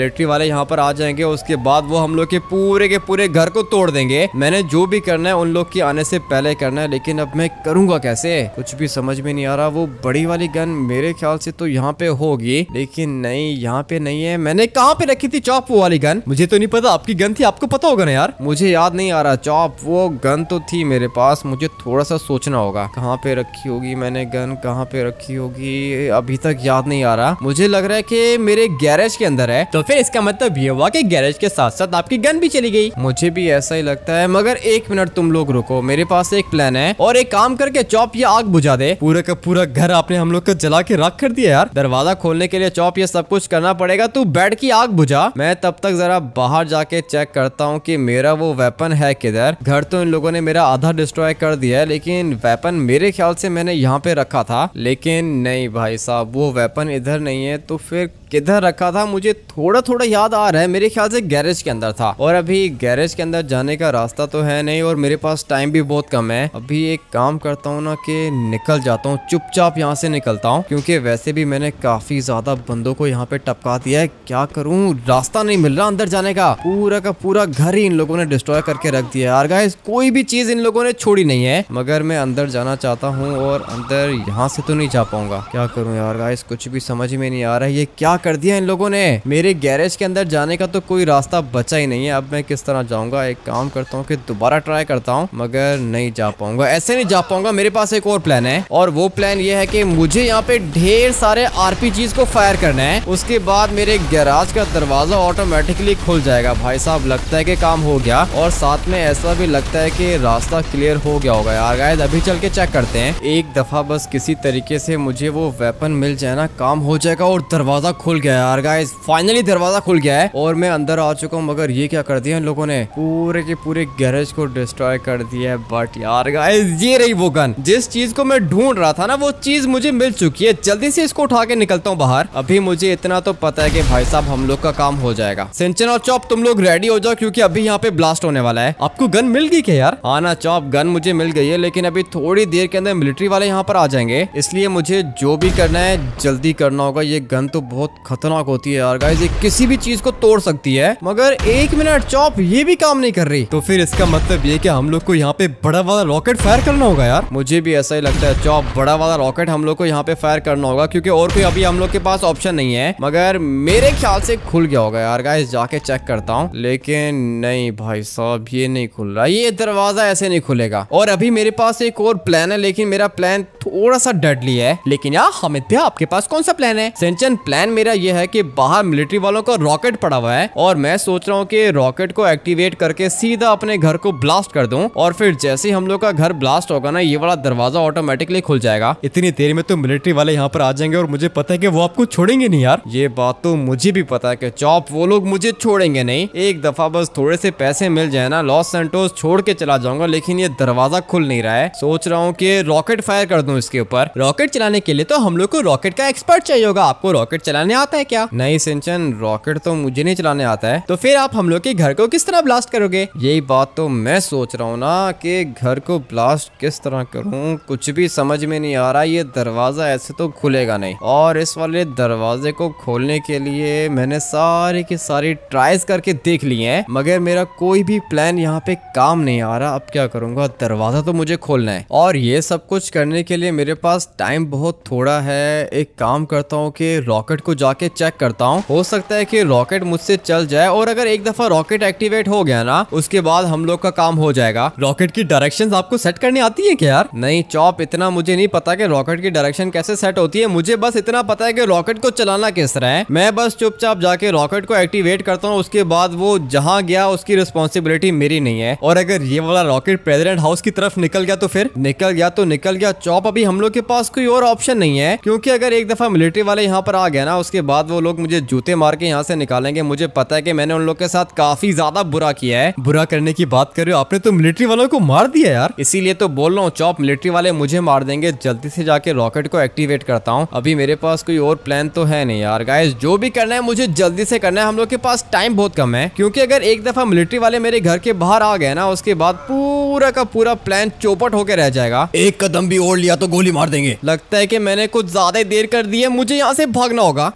वाले यहाँ पर आ जाएंगे, उसके बाद वो हम लोग के पूरे घर को तोड़ देंगे। मैंने जो भी करना है उन लोग के आने से पहले करना है, लेकिन अब मैं करूंगा कैसे, कुछ भी समझ में नहीं आ रहा। वो बड़ी वाली गन मेरे ख्याल से तो यहाँ पे होगी, लेकिन नहीं, यहाँ पे नहीं है। मैंने कहाँ पे रखी थी चॉप वो वाली गन? मुझे तो नहीं पता, आपकी गन थी, आपको पता होगा ना यार, मुझे याद नहीं आ रहा। चॉप वो गन तो थी मेरे पास, मुझे थोड़ा सा सोचना होगा कहाँ पे रखी होगी मैंने गन, कहाँ पे रखी होगी, अभी तक याद नहीं आ रहा। मुझे लग रहा है कि मेरे गैरेज के अंदर है, तो फिर इसका मतलब ये हुआ कि गैरेज के साथ साथ आपकी गन भी चली गई। मुझे भी ऐसा ही लगता है, मगर एक मिनट तुम लोग रुको, मेरे पास एक प्लान है। और एक काम करके चॉप ये आग बुझा दे, पूरा का पूरा घर आपने हम लोग को जला के राख कर दिया यार। दरवाजा खोलने के लिए चॉप ये सब कुछ करना पड़ेगा, तू बेड की आग बुझा, मैं तब तक जरा बाहर जाके चेक करता हूँ कि मेरा वो वेपन है किधर। घर तो इन लोगों ने मेरा आधा डिस्ट्रॉय कर दिया है, लेकिन वेपन मेरे ख्याल से मैंने यहाँ पे रखा था, लेकिन नहीं भाई साहब, वो वेपन इधर नहीं है। तो फिर किधर रखा था? मुझे थोड़ा थोड़ा याद आ रहा है, मेरे ख्याल से गैरेज के अंदर था। और अभी गैरेज के अंदर जाने का रास्ता तो है नहीं, और मेरे पास टाइम भी बहुत कम है। अभी एक काम करता हूँ ना कि निकल जाता हूँ, चुपचाप यहाँ से निकलता हूँ, क्योंकि वैसे भी मैंने काफी ज्यादा बंदों को यहाँ पे टपका दिया है। क्या करूँ, रास्ता नहीं मिल रहा अंदर जाने का। पूरा का पूरा घर ही इन लोगों ने डिस्ट्रॉय करके रख दिया यार गाइस, कोई भी चीज इन लोगों ने छोड़ी नहीं है। मगर मैं अंदर जाना चाहता हूँ, और अंदर यहाँ से तो नहीं जा पाऊंगा। क्या करूँ यार गाइस, कुछ भी समझ में नहीं आ रहा है। ये क्या कर दिया इन लोगों ने, मेरे गैरेज के अंदर जाने का तो कोई रास्ता बचा ही नहीं है। अब मैं किस तरह जाऊंगा? एक काम करता हूँ कि दोबारा ट्राई करता हूँ, मगर नहीं जा पाऊंगा, ऐसे नहीं जा पाऊंगा। मेरे पास एक और प्लान है, और वो प्लान ये है कि मुझे यहाँ पे ढेर सारे आरपीजीज को फायर करना है, उसके बाद मेरे गैराज का दरवाजा ऑटोमेटिकली खुल जाएगा। भाई साहब लगता है कि काम हो गया, और साथ में ऐसा भी लगता है कि रास्ता क्लियर हो गया होगा यार गाइस। अभी चल के चेक करते हैं, एक दफा बस किसी तरीके से मुझे वो वेपन मिल जाए ना, काम हो जाएगा। और दरवाजा खुल गया यार गाइस, फाइनली दरवाजा खुल गया है, और मैं अंदर आ चुका हूँ। मगर ये क्या कर दिया इन लोगों ने, पूरे के पूरे गैरेज को डिस्ट्रॉय कर दिया है। बट यार गाइस, ये रही वो गन, जिस चीज को मैं ढूंढ रहा था ना, वो चीज मुझे मिल चुकी है। जल्दी से इसको उठा के निकलता हूँ बाहर। अभी मुझे इतना तो पता है कि भाई साहब हम लोग का काम हो जाएगा। सिंचन और चॉप तुम लोग रेडी हो जाओ, क्योंकि अभी यहाँ पे ब्लास्ट होने वाला है। आपको गन मिल गई क्या यार? हाँ ना चॉप, गन मुझे मिल गई है, लेकिन अभी थोड़ी देर के अंदर मिलिट्री वाले यहाँ पर आ जाएंगे, इसलिए मुझे जो भी करना है जल्दी करना होगा। ये गन तो बहुत खतरनाक होती है यार गाइस, ये किसी भी चीज को तोड़ सकती है। मगर एक मिनट चॉप, ये भी काम नहीं कर रही, तो फिर इसका मतलब ये कि हम लोग को यहाँ पे बड़ा वाला रॉकेट फायर करना होगा यार। मुझे भी ऐसा ही लगता है चॉप, बड़ा वाला रॉकेट हम लोग को यहाँ पे फायर करना होगा, क्योंकि और कोई अभी हम लोग के पास ऑप्शन नहीं है। मगर मेरे ख्याल से खुल गया होगा यार गाइस, जाके चेक करता हूँ। लेकिन नहीं भाई साहब, ये नहीं खुल रहा, ये दरवाजा ऐसे नहीं खुलेगा। और अभी मेरे पास एक और प्लान है, लेकिन मेरा प्लान थोड़ा सा डडली है। लेकिन यार हामिद भैया, आपके पास कौन सा प्लान है? सिंचन, प्लान मेरा ये है कि बाहर मिलिट्री वालों का रॉकेट पड़ा हुआ है, और मैं सोच रहा हूँ कि रॉकेट को एक्टिवेट करके सीधा अपने घर को ब्लास्ट कर दूं, और फिर जैसे ही हम लोग का घर ब्लास्ट होगा ना, ये वाला दरवाजा ऑटोमेटिकली खुल जाएगा। इतनी देर में तो मिलिट्री वाले यहाँ पर आ जाएंगे, और मुझे पता है कि वो आपको छोड़ेंगे नहीं यार। ये बात तो मुझे भी पता है कि चॉप, वो लोग मुझे छोड़ेंगे नहीं। एक दफा बस थोड़े से पैसे मिल जाए ना, लॉस सैंटोस छोड़ के चला जाऊंगा, लेकिन ये दरवाजा खुल नहीं रहा है। सोच रहा हूँ कि रॉकेट फायर कर दूं इसके ऊपर। रॉकेट चलाने के लिए तो हम लोग को रॉकेट का एक्सपर्ट चाहिए होगा। आपको रॉकेट चलाने आता है क्या? नहीं सिंचन, रॉकेट तो मुझे नहीं चलाने आता है। तो फिर आप हम लोग के घर को किस तरह ब्लास्ट करोगे? यही बात तो मैं सोच रहा हूँ ना कि घर को ब्लास्ट किस तरह करूँ, कुछ भी समझ में नहीं आ रहा। ये दरवाजा ऐसे तो खुलेगा नहीं, और इस वाले दरवाजे को खोलने के लिए मैंने सारी की सारी ट्राइज करके देख लिए हैं, मगर मेरा कोई भी प्लान यहाँ पे काम नहीं आ रहा। अब क्या करूँगा, दरवाजा तो मुझे खोलना है, और ये सब कुछ करने के लिए मेरे पास टाइम बहुत थोड़ा है। एक काम करता हूँ कि रॉकेट को जाके चेक करता हूँ, हो सकता है कि रॉकेट मुझसे चल जाए, और अगर एक दफा रॉकेट एक्टिवेट हो गया ना, उसके बाद हम लोग का काम हो जाएगा। रॉकेट की डायरेक्शंस आपको सेट करनी आती है क्या यार? नहीं चॉप, इतना मुझे नहीं पता कि रॉकेट की डायरेक्शन कैसे सेट होती है। मुझे बस इतना पता है कि रॉकेट को चलाना किस तरह है। मैं बस चुपचाप जाके रॉकेट को एक्टिवेट करता हूँ, उसके बाद वो जहाँ गया उसकी रिस्पॉन्सिबिलिटी मेरी नहीं है। और अगर ये वाला रॉकेट प्रेसिडेंट हाउस की तरफ निकल गया तो फिर निकल गया तो निकल गया चॉप। अभी हम लोग के पास कोई और ऑप्शन नहीं है, क्योंकि अगर एक दफा मिलिट्री वाले यहाँ पर आ गया ना, उसके बाद वो लोग मुझे जूते मार के यहाँ से निकालेंगे। मुझे पता है कि मैंने उन लोग के साथ काफी ज्यादा बुरा किया है। बुरा करने की बात कर रहे हो, आपने तो मिलिट्री वालों को मार दिया यार, इसीलिए तो बोल रहा हूँ चॉप, मिलिट्री वाले मुझे मार देंगे। जल्दी से जाके रॉकेट को एक्टिवेट करता हूँ। अभी मेरे पास कोई और प्लान तो है नहीं यार गाइस, जो भी करना है मुझे जल्दी से करना है। हम लोग के पास टाइम बहुत कम है, क्योंकि अगर एक दफा मिलिट्री वाले मेरे घर के बाहर आ गए ना, उसके बाद पूरा का पूरा प्लान चौपट होकर रह जाएगा। एक कदम भी और लिया तो गोली मार देंगे। लगता है कि मैंने कुछ ज्यादा देर कर दी है, मुझे यहाँ से भागना होगा।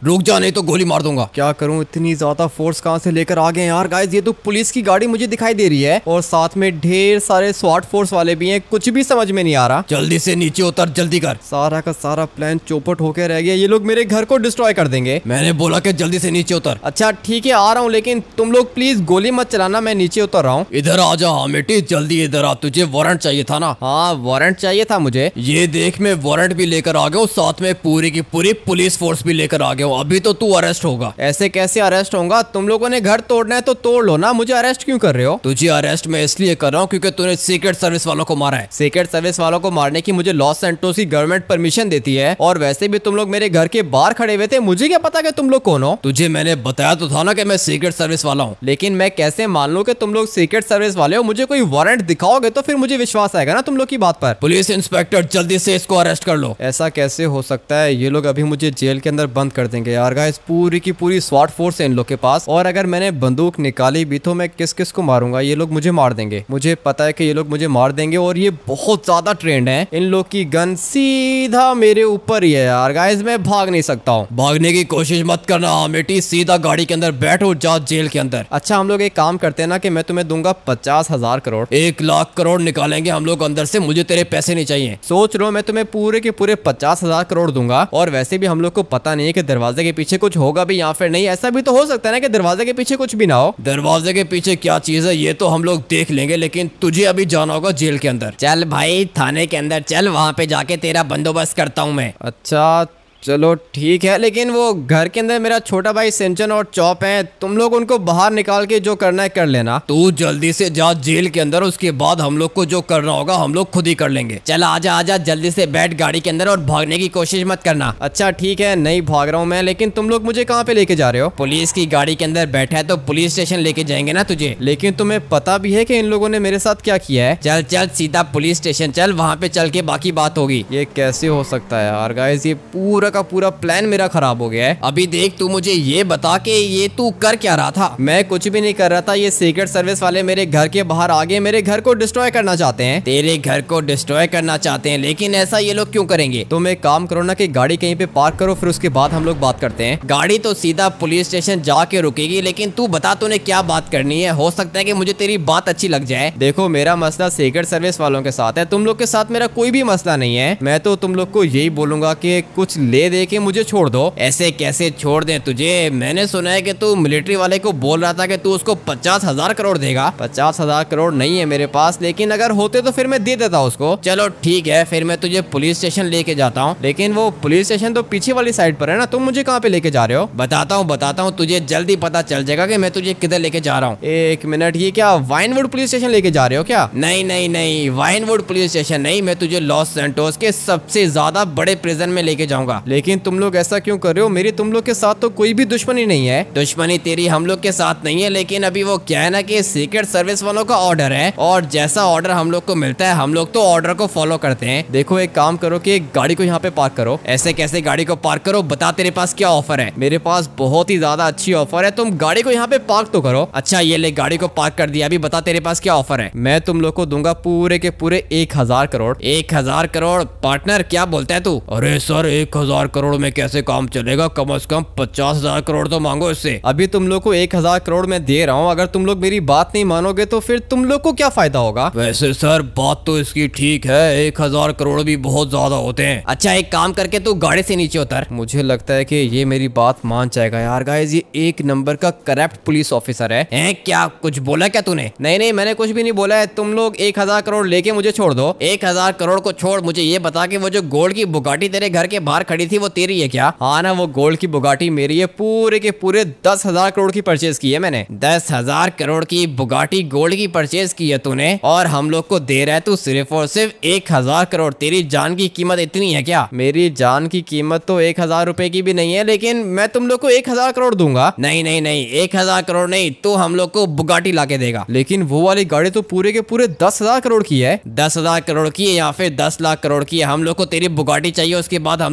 रुक जा नहीं तो गोली मार दूंगा। क्या करूं, इतनी ज्यादा फोर्स कहां से लेकर आ गए यार गाइस। ये तो पुलिस की गाड़ी मुझे दिखाई दे रही है और साथ में ढेर सारे स्वाट फोर्स वाले भी हैं। कुछ भी समझ में नहीं आ रहा। जल्दी से नीचे उतर, जल्दी कर। सारा का सारा प्लान चौपट होकर रह गया। ये लोग मेरे घर को डिस्ट्रॉय कर देंगे। मैंने बोला कि जल्दी से नीचे उतर। अच्छा ठीक है, आ रहा हूँ, लेकिन तुम लोग प्लीज गोली मत चलाना। मैं नीचे उतर रहा हूँ। इधर आ जा हामिटी, जल्दी इधर आ। तुझे वारंट चाहिए था ना? हाँ वारंट चाहिए था मुझे। ये देख मैं वारंट भी लेकर आ गया हूँ, साथ में पूरी की पूरी पुलिस फोर्स भी लेकर आ गया हूँ। अभी तो तू अरेस्ट होगा। ऐसे कैसे अरेस्ट होगा? तुम लोगों ने घर तोड़ना है तो तोड़ लो ना, मुझे अरेस्ट क्यों कर रहे हो? तुझे अरेस्ट मैं इसलिए कर रहा हूँ क्योंकि तूने सीक्रेट सर्विस वालों को मारा है। सीक्रेट सर्विस वालों को मारने की मुझे लॉस सैंटोस की गवर्नमेंट परमिशन देती है, और वैसे भी तुम लोग मेरे घर के बाहर खड़े हुए थे। मुझे क्या पता कि तुम लोग कौन हो? तुझे मैंने बताया तो था ना कि मैं सीक्रेट सर्विस वाला हूँ। लेकिन मैं कैसे मान लूं कि तुम लोग सीक्रेट सर्विस वाले हो? मुझे कोई वारंट दिखाओगे तो फिर मुझे विश्वास आएगा ना तुम लोग की बात पर। पुलिस इंस्पेक्टर जल्दी से इसको अरेस्ट कर लो। ऐसा कैसे हो सकता है? ये लोग अभी मुझे जेल के अंदर बंद कर देंगे यार गाइस। पूरी की पूरी स्वाट फोर्स है इन लोग के पास, और अगर मैंने बंदूक निकाली भी तो मैं किस किस को मारूंगा? ये लोग मुझे मार देंगे, मुझे पता है कि ये लोग मुझे मार देंगे। और ये बहुत ज्यादा ट्रेंड है, इन लोग की गन सीधा मेरे ऊपर ही है यार गाइस। मैं भाग नहीं सकता हूँ। भागने की कोशिश मत करना हामिटी, सीधा गाड़ी के अंदर बैठो, जा जेल के अंदर। अच्छा हम लोग एक काम करते हैं ना कि मैं तुम्हें दूंगा 50,000 करोड़। 1,00,000 करोड़ निकालेंगे हम लोग अंदर से, मुझे तेरे पैसे नहीं चाहिए। सोच लो, मैं तुम्हें पूरे के पूरे 50,000 करोड़ दूंगा। और वैसे भी हम लोग को पता नहीं है कि दरवाजे के पीछे कुछ होगा भी या फिर नहीं। ऐसा भी तो हो सकता है ना कि दरवाजे के पीछे कुछ भी ना हो। दरवाजे के पीछे क्या चीज है ये तो हम लोग देख लेंगे, लेकिन तुझे अभी जाना होगा जेल के अंदर। चल भाई थाने के अंदर चल, वहाँ पे जाके तेरा बंदोबस्त करता हूँ मैं। अच्छा चलो ठीक है, लेकिन वो घर के अंदर मेरा छोटा भाई सिंचन और चॉप है। तुम लोग उनको बाहर निकाल के जो करना है कर लेना। तू जल्दी से जा जेल के अंदर, उसके बाद हम लोग को जो करना होगा हम लोग खुद ही कर लेंगे। चल आजा आजा, जल्दी से बैठ गाड़ी के अंदर और भागने की कोशिश मत करना। अच्छा ठीक है, नहीं भाग रहा हूँ मैं, लेकिन तुम लोग मुझे कहाँ पे लेके जा रहे हो? पुलिस की गाड़ी के अंदर बैठा है तो पुलिस स्टेशन लेके जाएंगे ना तुझे। लेकिन तुम्हें पता भी है कि इन लोगों ने मेरे साथ क्या किया है। चल चल सीधा पुलिस स्टेशन चल, वहाँ पे चल के बाकी बात होगी। ये कैसे हो सकता है यार गाइस? ये पूरा का पूरा प्लान मेरा खराब हो गया है। अभी देख तू मुझे ये बता के ये तू कर क्या रहा था? मैं कुछ भी नहीं कर रहा था। ये सीक्रेट सर्विस वाले मेरे घर के बाहर आगे मेरे घर को डिस्ट्रॉय करना चाहते हैं। तेरे घर को डिस्ट्रॉय करना चाहते हैं, लेकिन ऐसा ये लोग क्यों करेंगे? तुम एक काम करो ना कि गाड़ी कहीं पे पार्क करो, फिर उसके बाद हम लोग बात करते हैं। गाड़ी तो सीधा पुलिस स्टेशन जाके रुकेगी, लेकिन तू बता तूने क्या बात करनी है। हो सकता है कि मुझे तेरी बात अच्छी लग जाए। देखो मेरा मसला सीक्रेट सर्विस वालों के साथ है, तुम लोग के साथ मेरा कोई भी मसला नहीं है। मैं तो तुम लोग को यही बोलूंगा कि कुछ ले दे के मुझे छोड़ दो। ऐसे कैसे छोड़ दें तुझे? मैंने सुना है कि तू मिलिट्री वाले को बोल रहा था कि तू उसको 50,000 करोड़ देगा। 50,000 करोड़ नहीं है मेरे पास, लेकिन अगर होते तो फिर मैं दे देता उसको। चलो ठीक है, फिर मैं तुझे पुलिस स्टेशन लेके जाता हूँ। लेकिन वो पुलिस स्टेशन तो पीछे वाली साइड पर है ना, तुम मुझे कहाँ पे लेके जा रहे हो? बताता हूँ तुझे जल्दी पता चल जाएगा कि मैं तुझे किधर लेके जा रहा हूँ। एक मिनट, ये क्या वाइनवुड पुलिस स्टेशन लेके जा रहे हो क्या? नहीं नहीं नहीं, वाइनवुड पुलिस स्टेशन नहीं, मैं तुझे लॉस सैंटोस के सबसे ज्यादा बड़े प्रिजन में लेके जाऊंगा। लेकिन तुम लोग ऐसा क्यों कर रहे हो? मेरी तुम लोग के साथ तो कोई भी दुश्मनी नहीं है। दुश्मनी तेरी हम लोग के साथ नहीं है, लेकिन अभी वो क्या है ना कि सीक्रेट सर्विस वालों का ऑर्डर है, और जैसा ऑर्डर हम लोग को मिलता है हम लोग तो ऑर्डर को फॉलो करते हैं। देखो एक काम करो कि गाड़ी को यहाँ पे पार्क करो। ऐसे कैसे गाड़ी को पार्क करो? बता तेरे पास क्या ऑफर है? मेरे पास बहुत ही ज्यादा अच्छी ऑफर है, तुम गाड़ी को यहाँ पे पार्क तो करो। अच्छा ये ले गाड़ी को पार्क कर दिया, अभी बता तेरे पास क्या ऑफर है? मैं तुम लोग को दूंगा पूरे के पूरे 1,000 करोड़। 1,000 करोड़? पार्टनर क्या बोलता है तू? अरे सर 1,000 करोड़ में कैसे काम चलेगा? कम से कम 50,000 करोड़ तो मांगो इससे। अभी तुम लोग को 1,000 करोड़ में दे रहा हूँ, अगर तुम लोग मेरी बात नहीं मानोगे तो फिर तुम लोग को क्या फायदा होगा? वैसे सर बात तो इसकी ठीक है, 1,000 करोड़ भी बहुत ज्यादा होते हैं। अच्छा एक काम करके तू गाड़ी से नीचे उतर। मुझे लगता है कि ये मेरी बात मान जाएगा यार गाइस। ये एक नंबर का करप्ट पुलिस ऑफिसर है। क्या कुछ बोला क्या तूने? नहीं मैंने कुछ भी नहीं बोला है। तुम लोग 1,000 करोड़ लेके मुझे छोड़ दो। 1,000 करोड़ को छोड़, मुझे ये बता कि वो जो गोल्ड की बुगाटी तेरे घर के बाहर खड़ी थी वो तेरी है क्या? हाँ ना, वो गोल्ड की बुगाटी मेरी है। पूरे के पूरे 10,000 करोड़ की परचेज की है मैंने। 10,000 करोड़ की बुगाटी गोल्ड की परचेज की है तूने, और हम लोग को दे रहा है तू सिर्फ और सिर्फ 1,000 करोड़। तेरी जान की कीमत इतनी है क्या? मेरी जान की कीमत तो 1,000 रुपए की भी नहीं है, लेकिन मैं तुम लोग को 1,000 करोड़ दूंगा। नहीं 1,000 करोड़ नहीं, तू हम लोग को बुगाटी लाके देगा। लेकिन वो वाली गाड़ी तो पूरे के पूरे 10,000 करोड़ की है। 10,000 करोड़ की है या फिर 10 लाख करोड़ की है? हम लोग को तेरी बुगाटी चाहिए, उसके बाद हम लोग तुझे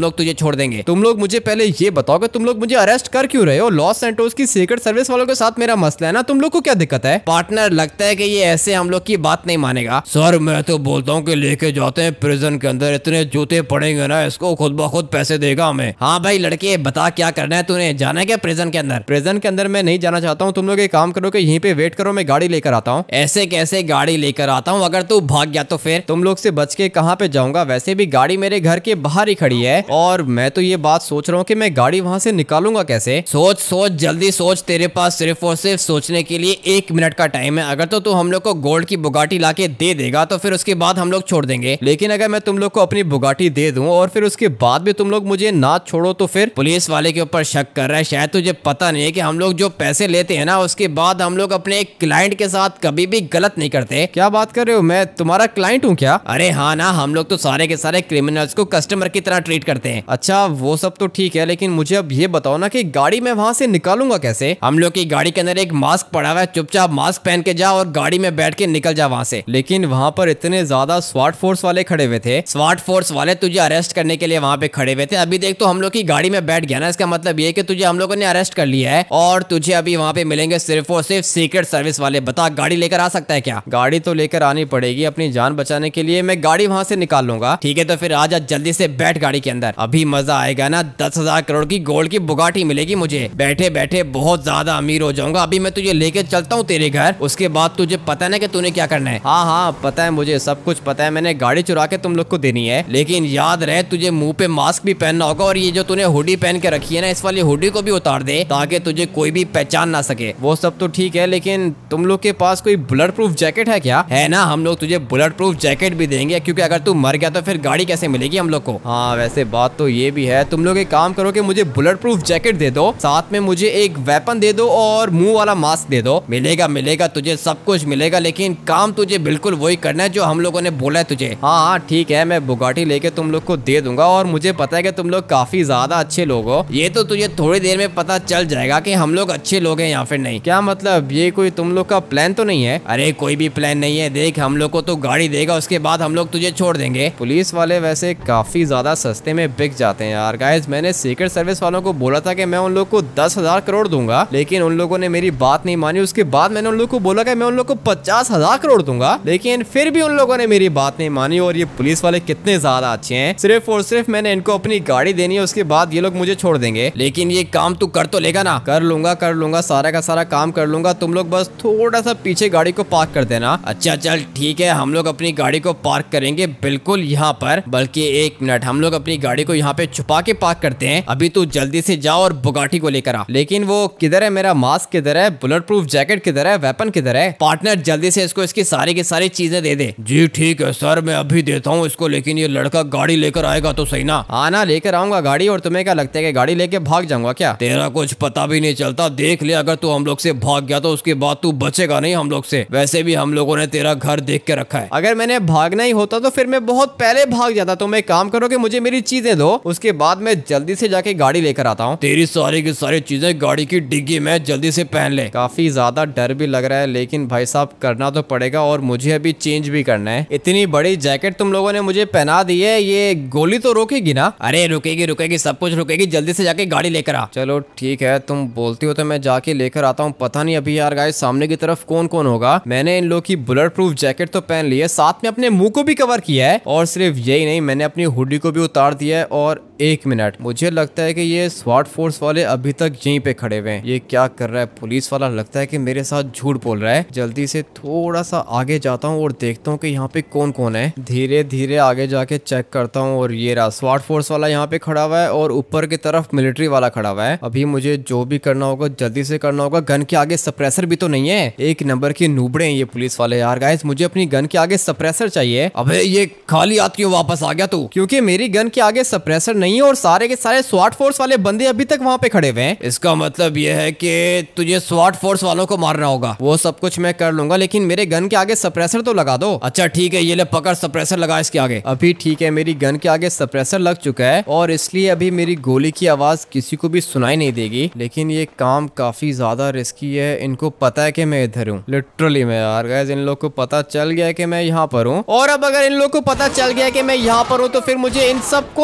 छोड़ देंगे। तुम लोग मुझे पहले ये बताओ कि तुम लोग मुझे अरेस्ट कर क्यों रहे हो? लॉस सैंटोस की सीक्रेट सर्विस वालों के साथ मेरा मसला है ना, तुम लोग को क्या दिक्कत है? पार्टनर, लगता है कि ये ऐसे हम लोग की बात नहीं मानेगा। सर मैं तो बोलता हूँ कि लेके जाते हैं प्रिजन के अंदर, इतने जूते पड़ेंगे ना इसको खुद ब खुद पैसे देगा हमें। हाँ भाई लड़के, बता क्या करना है तूने? जाना है क्या प्रिजन के अंदर? प्रिजन के अंदर मैं नहीं जाना चाहता हूँ। तुम लोग एक काम करो कि यहीं पे वेट करो, मैं गाड़ी लेकर आता हूँ। ऐसे कैसे गाड़ी लेकर आता हूँ? अगर तू भाग गया तो फिर? तुम लोग से बच के कहाँ पे जाऊंगा? वैसे भी गाड़ी मेरे घर के बाहर ही खड़ी है और मैं तो ये बात सोच रहा हूँ कि मैं गाड़ी वहां से निकालूंगा कैसे। सोच सोच, जल्दी सोच। तेरे पास सिर्फ और सिर्फ सोचने के लिए 1 मिनट का टाइम है। अगर तो तू हम लोग को गोल्ड की बुगाटी लाके दे देगा तो फिर उसके बाद हम लोग छोड़ देंगे। लेकिन अगर मैं तुम लोग को अपनी बुगाटी दे दूं और फिर उसके बाद भी तुम लोग मुझे ना छोड़ो तो फिर? पुलिस वाले के ऊपर शक कर रहा है। शायद तुझे पता नहीं है कि हम लोग जो पैसे लेते हैं ना, उसके बाद हम लोग अपने एक क्लाइंट के साथ कभी भी गलत नहीं करते। क्या बात कर रहे हो? मैं तुम्हारा क्लाइंट हूँ क्या? अरे हाँ ना, हम लोग तो सारे के सारे क्रिमिनल्स को कस्टमर की तरह ट्रीट करते हैं। अच्छा वो सब तो ठीक है, लेकिन मुझे अब ये बताओ ना कि गाड़ी मैं वहां से निकालूंगा कैसे? हम लोग की गाड़ी के अंदर एक मास्क पड़ा हुआ है, चुपचाप मास्क पहन के जा और गाड़ी में बैठ के निकल जा वहां से। लेकिन वहां पर इतने ज्यादा स्वाट फोर्स वाले खड़े हुए थे। स्वाट फोर्स वाले तुझे अरेस्ट करने के लिए वहां पे खड़े हुए थे। अभी देख, तो हम लोग की गाड़ी में बैठ गया ना, इसका मतलब ये कि तुझे हम लोगों ने अरेस्ट कर लिया है और तुझे अभी वहां पे मिलेंगे सिर्फ और सिर्फ सीक्रेट सर्विस वाले। बता, गाड़ी लेकर आ सकता है क्या? गाड़ी तो लेकर आनी पड़ेगी, अपनी जान बचाने के लिए मैं गाड़ी वहां से निकाल लूंगा। ठीक है तो फिर आजा, जल्दी से बैठ गाड़ी के अंदर। अभी मजा आएगा ना। 10,000 करोड़ की गोल्ड की बुगाटी मिलेगी मुझे। बैठे बैठे बहुत ज्यादा अमीर हो जाऊंगा। अभी मैं तुझे लेके चलता हूँ तेरे घर, उसके बाद तुझे पता ना कि तूने क्या करना है। हाँ हाँ पता है, मुझे सब कुछ पता है। मैंने गाड़ी चुरा के तुम लोग को देनी है। लेकिन याद रहे, तुझे मुंह पे मास्क भी पहनना होगा और ये जो तूने हुडी पहन के रखी है ना, इस वाली हुडी को भी उतार दे ताकि तुझे कोई भी पहचान ना सके। वो सब तो ठीक है, लेकिन तुम लोग के पास कोई बुलेट प्रूफ जैकेट है क्या? है ना, हम लोग तुझे बुलेट प्रूफ जैकेट भी देंगे, क्योंकि अगर तू मर गया तो फिर गाड़ी कैसे मिलेगी हम लोग को। हाँ वैसे बात तो ये भी है। तुम लोग एक काम करो कि मुझे बुलेट प्रूफ जैकेट दे दो, साथ में मुझे एक वेपन दे दो और मुंह वाला मास्क दे दो। मिलेगा मिलेगा, तुझे सब कुछ मिलेगा, लेकिन काम तुझे बिल्कुल वही करना है जो हम लोगों ने बोला है तुझे। हाँ ठीक है, मैं बुगाटी लेके तुम लोग को दे दूंगा और मुझे पता है कि तुम लोग काफी ज्यादा अच्छे लोग हो। ये तो तुझे थोड़ी देर में पता चल जाएगा कि हम लोग अच्छे लोग हैं या फिर नहीं। क्या मतलब, ये कोई तुम लोग का प्लान तो नहीं है? अरे कोई भी प्लान नहीं है। देख, हम लोग को तो गाड़ी देगा, उसके बाद हम लोग तुझे छोड़ देंगे। पुलिस वाले वैसे काफी ज्यादा सस्ते में बिक जाते हैं यार। गाइस, मैंने सीक्रेट सर्विस वालों को बोला था कि मैं उन लोग को 10,000 करोड़ दूंगा, लेकिन उन लोगों ने मेरी बात नहीं मानी। उसके बाद मैंने उन लोग को बोला कि मैं उन लोग को 50,000 करोड़ दूंगा, लेकिन फिर भी उन लोगों ने मेरी बात नहीं मानी। और ये पुलिस वाले कितने ज्यादा अच्छे हैं। सिर्फ और सिर्फ मैंने इनको अपनी गाड़ी देनी है, उसके बाद ये लोग मुझे छोड़ देंगे। लेकिन ये काम तू कर तो लेगा ना? कर लूंगा, सारा का सारा काम कर लूंगा। तुम लोग बस थोड़ा सा पीछे गाड़ी को पार्क कर देना। अच्छा चल ठीक है, हम लोग अपनी गाड़ी को पार्क करेंगे बिल्कुल यहाँ पर। बल्कि 1 मिनट, हम लोग अपनी गाड़ी को यहाँ पे छुपा के पार्क करते हैं। अभी तू जल्दी से जा और बुगाटी को लेकर आ। लेकिन वो किधर है? मेरा मास्क किधर है? बुलेट प्रूफ जैकेट किधर है? वेपन किधर है? पार्टनर, जल्दी से इसको इसकी सारी की सारी चीजें दे दे। जी ठीक है सर, मैं अभी देता हूँ इसको, लेकिन ये लड़का गाड़ी लेकर आएगा तो सही ना? हाँ ना, लेकर आऊंगा गाड़ी। और तुम्हें क्या लगता है कि गाड़ी लेके भाग जाऊंगा क्या? तेरा कुछ पता भी नहीं चलता। देख ले, अगर तू हम लोग से भाग गया तो उसके बाद तू बचेगा नहीं हम लोग से। वैसे भी हम लोगों ने तेरा घर देख के रखा है। अगर मैंने भागना ही होता तो फिर मैं बहुत पहले भाग जाता। तो मैं काम करो कि मुझे मेरी चीजें दो, उसके बाद मैं जल्दी से जाके गाड़ी लेकर आता हूँ। तेरी सारी की सारी चीजें गाड़ी की डिग्गी में जल्दी से पहन ले। काफी ज्यादा डर भी लग रहा है, लेकिन भाई साहब करना तो पड़ेगा और मुझे अभी चेंज भी करना है। इतनी बड़ी जैकेट तुम लोगों ने मुझे पहना दी है, ये गोली तो रोकेगी ना? अरे रुकेगी रुकेगी, सब कुछ रुकेगी। जल्दी से जाके गाड़ी लेकर आ। चलो ठीक है, तुम बोलती हो तो मैं जाके लेकर आता हूँ। पता नहीं अभी यार गाइस सामने की तरफ कौन कौन होगा। मैंने इन लोग की बुलेट प्रूफ जैकेट तो पहन ली है, साथ में अपने मुंह को भी कवर किया है, और सिर्फ यही नहीं, मैंने अपनी हुडी को भी उतार दिया है। और 1 मिनट, मुझे लगता है कि ये स्वाट फोर्स वाले अभी तक यहीं पे खड़े हुए हैं। ये क्या कर रहा है? पुलिस वाला लगता है कि मेरे साथ झूठ बोल रहा है। जल्दी से थोड़ा सा आगे जाता हूँ और देखता हूँ कि यहाँ पे कौन कौन है। धीरे धीरे आगे जाके चेक करता हूँ और ये रहा स्वाट फोर्स वाला यहाँ पे खड़ा हुआ है और ऊपर की तरफ मिलिट्री वाला खड़ा हुआ है। अभी मुझे जो भी करना होगा जल्दी से करना होगा। गन के आगे सप्रेसर भी तो नहीं है। 1 नंबर के नूबड़े हैं ये पुलिस वाले यार। गाइस, मुझे अपनी गन के आगे सप्रेसर चाहिए। अबे ये खाली हाथ क्यों वापस आ गया तू? क्योंकि मेरी गन के आगे सप्रेसर नहीं है और सारे के सारे स्वाट फोर्स वाले बंदे अभी तक वहाँ पे खड़े हुए हैं। इसका मतलब ये है कि तुझे स्वाट फोर्स वालों को मारना होगा। वो सब कुछ मैं कर लूंगा, लेकिन मेरे गन के आगे सप्रेसर तो लगा दो। अच्छा ठीक है, ये ले पकड़, सप्रेसर लगा इसके आगे। अभी ठीक है, मेरी गन के आगे सप्रेसर लग चुका है और इसलिए अभी मेरी गोली की आवाज किसी को भी सुनाई नहीं देगी। लेकिन ये काम काफी ज्यादा रिस्की है। इनको पता है कि मैं इधर हूँ, लिटरली में यार। गाइस, इन लोग को पता चल गया है कि मैं यहाँ पर हूँ, और अब अगर इन लोग को पता चल गया है कि मैं यहाँ पर हूँ तो फिर मुझे इन सबको जल्दी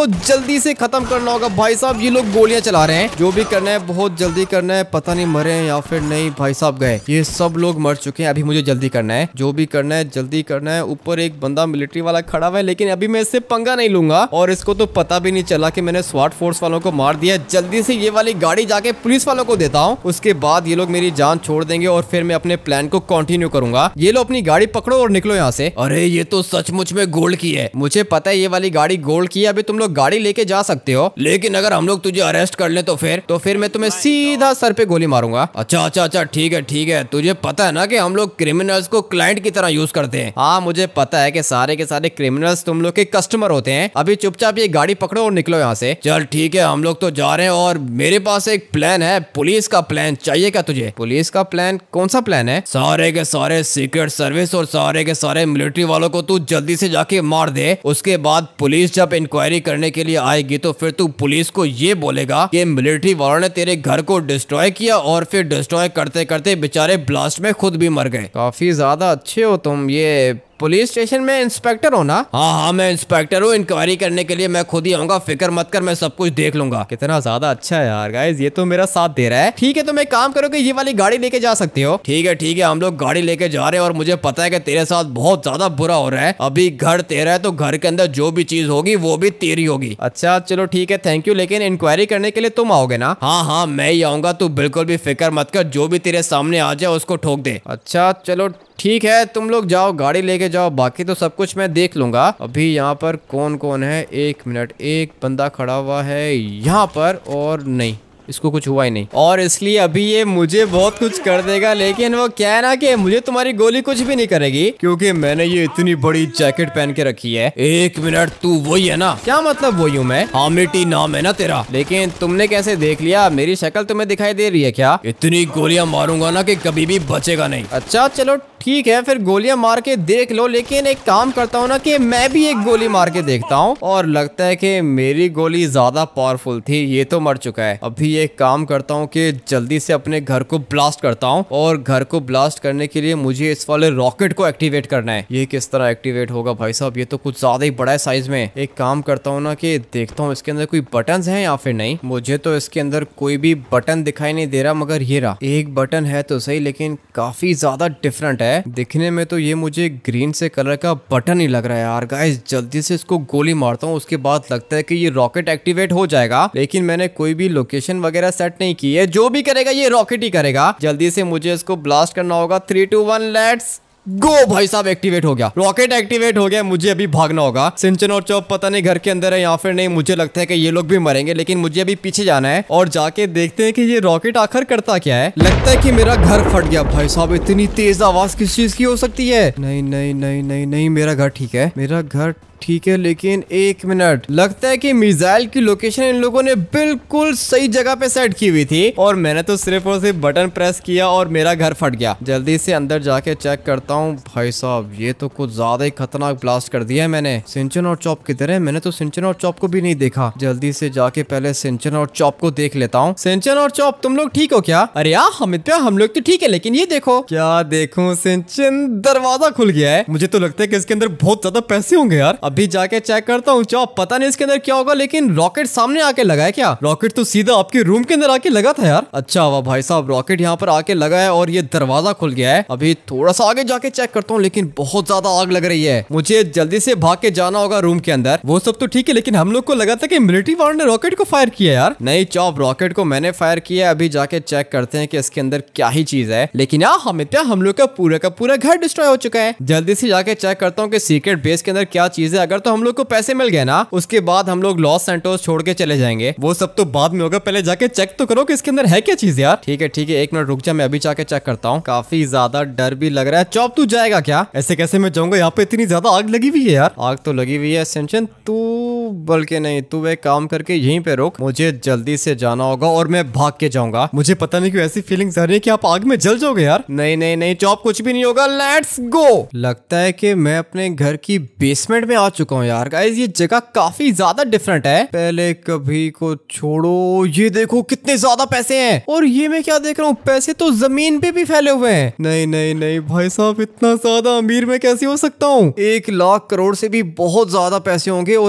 जल्दी से खत्म करना होगा। भाई साहब ये लोग गोलियां चला रहे हैं, जो भी करना है बहुत जल्दी करना है। पता नहीं मरे हैं या फिर नहीं। भाई साहब गए, ये सब लोग मर चुके हैं। अभी मुझे जल्दी करना है, जो भी करना है जल्दी करना है। ऊपर एक बंदा मिलिट्री वाला खड़ा हुआ है, लेकिन अभी मैं इससे पंगा नहीं लूंगा और इसको तो पता भी नहीं चला कि मैंने स्वाट फोर्स वालों को मार दिया। जल्दी से ये वाली गाड़ी जाके पुलिस वालों को देता हूँ, उसके बाद ये लोग मेरी जान छोड़ देंगे और फिर मैं अपने प्लान को कंटिन्यू करूंगा। ये लो अपनी गाड़ी पकड़ो और निकलो यहाँ से। अरे ये तो सचमुच में गोल्ड की है। मुझे पता है ये वाली गाड़ी गोल्ड की है। अभी तुम लोग गाड़ी लेके जा सकते हो, लेकिन अगर हम लोग तुझे अरेस्ट कर ले तो फिर मैं तुम्हें सीधा सर पे गोली मारूंगा। अच्छा ठीक है। तुझे पता है ना कि हम लोग क्रिमिनल्स को क्लाइंट की तरह यूज करते हैं। हाँ मुझे पता है कि सारे के सारे क्रिमिनल्स तुम लोग के कस्टमर होते हैं। अभी चुपचाप ये गाड़ी पकड़ो और निकलो यहाँ से। चल ठीक है, हम लोग तो जा रहे हैं और मेरे पास एक प्लान है। पुलिस का प्लान चाहिए क्या तुझे? पुलिस का प्लान? कौन सा प्लान है? सारे के सारे सीक्रेट सर्विस और सारे के सारे मिलिट्री वालों को तू जल्दी से जाके मार दे। उसके बाद पुलिस जब इंक्वायरी करने के लिए आएगी तो फिर तू पुलिस को ये बोलेगा कि मिलिट्री वालों ने तेरे घर को डिस्ट्रॉय किया और फिर डिस्ट्रॉय करते करते बेचारे ब्लास्ट में खुद भी मर गए। काफी ज्यादा अच्छे हो तुम। ये पुलिस स्टेशन में इंस्पेक्टर हो ना? हाँ मैं इंस्पेक्टर हूँ। इंक्वायरी करने के लिए मैं खुद ही आऊंगा, फिक्र मत कर, मैं सब कुछ देख लूंगा। कितना ज्यादा अच्छा है यार गाइस, ये तो मेरा साथ दे रहा है। ठीक है तो मैं काम करो कि ये वाली गाड़ी लेके जा सकते हो। ठीक है, हम लोग गाड़ी लेके जा रहे हैं और मुझे पता है कि तेरे साथ बहुत ज्यादा बुरा हो रहा है। अभी घर तेरा है तो घर के अंदर जो भी चीज होगी वो भी तेरी होगी। अच्छा चलो ठीक है, थैंक यू। लेकिन इंक्वायरी करने के लिए तुम आओगे ना? हाँ मैं ही आऊंगा, तू बिल्कुल भी फिक्र मत कर। जो भी तेरे सामने आ जाए उसको ठोक दे। अच्छा चलो ठीक है, तुम लोग जाओ गाड़ी लेके जाओ, बाकी तो सब कुछ मैं देख लूंगा। अभी यहाँ पर कौन कौन है? एक मिनट, एक बंदा खड़ा हुआ है यहाँ पर और नहीं, इसको कुछ हुआ ही नहीं और इसलिए अभी ये मुझे बहुत कुछ कर देगा। लेकिन वो क्या है ना कि मुझे तुम्हारी गोली कुछ भी नहीं करेगी क्योंकि मैंने ये इतनी बड़ी जैकेट पहन के रखी है। एक मिनट, तू वही है ना? क्या मतलब वही हूँ मैं? हामिटी नाम है ना तेरा? लेकिन तुमने कैसे देख लिया? मेरी शक्ल तुम्हें दिखाई दे रही है क्या? इतनी गोलियां मारूंगा ना कि कभी भी बचेगा नहीं। अच्छा चलो ठीक है, फिर गोलियां मार के देख लो। लेकिन एक काम करता हूँ ना कि मैं भी एक गोली मार के देखता हूँ और लगता है कि मेरी गोली ज्यादा पावरफुल थी। ये तो मर चुका है। अभी एक काम करता हूँ कि जल्दी से अपने घर को ब्लास्ट करता हूँ और घर को ब्लास्ट करने के लिए मुझे इस वाले रॉकेट को एक्टिवेट करना है। ये किस तरह एक्टिवेट होगा भाई साहब? ये तो कुछ ज्यादा ही बड़ा है साइज में। एक काम करता हूँ ना कि देखता हूँ इसके अंदर कोई बटन है या फिर नहीं। मुझे तो इसके अंदर कोई भी बटन दिखाई नहीं दे रहा, मगर ये रहा, एक बटन है तो सही लेकिन काफी ज्यादा डिफरेंट है। दिखने में तो ये मुझे ग्रीन से कलर का बटन ही लग रहा है यार। गाइस जल्दी से इसको गोली मारता हूँ, उसके बाद लगता है कि ये रॉकेट एक्टिवेट हो जाएगा। लेकिन मैंने कोई भी लोकेशन वगैरह सेट नहीं की है, जो भी करेगा ये रॉकेट ही करेगा। जल्दी से मुझे इसको ब्लास्ट करना होगा। 3 2 1 लेट्स गो। भाई साहब एक्टिवेट हो गया, रॉकेट एक्टिवेट हो गया। मुझे अभी भागना होगा। सिंचन और चॉप पता नहीं घर के अंदर है या फिर नहीं। मुझे लगता है कि ये लोग भी मरेंगे, लेकिन मुझे अभी पीछे जाना है और जाके देखते हैं कि ये रॉकेट आखिर करता क्या है। लगता है कि मेरा घर फट गया। भाई साहब इतनी तेज आवाज किस चीज की हो सकती है? नहीं नहीं नहीं नहीं नहीं, मेरा घर ठीक है, मेरा घर ठीक है। लेकिन एक मिनट, लगता है कि मिसाइल की लोकेशन इन लोगों ने बिल्कुल सही जगह पे सेट की हुई थी और मैंने तो सिर्फ और सिर्फ बटन प्रेस किया और मेरा घर फट गया। जल्दी से अंदर जाके चेक करता हूँ। भाई साहब ये तो कुछ ज्यादा ही खतरनाक ब्लास्ट कर दिया है मैंने। सिंचन और चॉप किधर है? मैंने तो सिंचन और चॉप को भी नहीं देखा। जल्दी से जाके पहले सिंचन और चॉप को देख लेता हूँ। सिंचन और चॉप तुम लोग ठीक हो क्या? अरे यार हामिद भैया हम लोग तो ठीक है, लेकिन ये देखो। क्या देखूं सिंचन? दरवाजा खुल गया है। मुझे तो लगता है कि इसके अंदर बहुत ज्यादा पैसे होंगे यार। अभी जाके चेक करता हूँ। चॉप पता नहीं इसके अंदर क्या होगा, लेकिन रॉकेट सामने आके लगा है क्या? रॉकेट तो सीधा आपके रूम के अंदर आके लगा था यार। अच्छा वाह भाई साहब, रॉकेट यहाँ पर आके लगा है और ये दरवाजा खुल गया है। अभी थोड़ा सा आगे जाके चेक करता हूँ, लेकिन बहुत ज्यादा आग लग रही है। मुझे जल्दी से भाग के जाना होगा रूम के अंदर। वो सब तो ठीक है, लेकिन हम लोग को लगा था कि मिलिट्री वालों ने रॉकेट को फायर किया यार। नहीं चॉप, रॉकेट को मैंने फायर किया। अभी जाके चेक करते हैं कि इसके अंदर क्या ही चीज है। लेकिन यार हमें क्या, हम लोग का पूरा घर डिस्ट्रॉय हो चुका है। जल्दी से जाके चेक करता हूँ कि सीक्रेट बेस के अंदर क्या चीज है। अगर तो हम लोग को पैसे मिल गए ना, उसके बाद हम लोग लॉस सैंटोस छोड़ के चले जाएंगे। वो सब तो बाद में होगा, पहले जाके चेक तो करो कि इसके अंदर है क्या चीज यार। ठीक है एक मिनट रुक जा, मैं अभी जाके चेक करता हूँ। काफी ज्यादा डर भी लग रहा है। चॉप तू जाएगा क्या? ऐसे कैसे मैं जाऊंगा? यहाँ पे इतनी ज्यादा आग लगी हुई है यार। आग तो लगी हुई है सिंचन, तू बल्कि नहीं, तू एक काम करके यहीं पे रुक। मुझे जल्दी से जाना होगा और मैं भाग के जाऊंगा। मुझे पता नहीं क्यों ऐसी फीलिंग्स आ रही है कि आप आग में जल जाओगे यार। नहीं नहीं नहीं चॉप, कुछ भी नहीं होगा। Let's go. लगता है कि मैं अपने घर की बेसमेंट में आ चुका हूँ यार। गाइस ये जगह काफी ज्यादा डिफरेंट है। पहले कभी को छोड़ो, ये देखो कितने ज्यादा पैसे हैं। और ये मैं क्या देख रहा हूँ, पैसे तो जमीन पे भी फैले हुए हैं। नहीं नहीं नहीं भाई साहब, इतना ज्यादा अमीर मैं कैसे हो सकता हूँ? 1 लाख करोड़ से भी बहुत ज्यादा पैसे होंगे। और एक मिनट,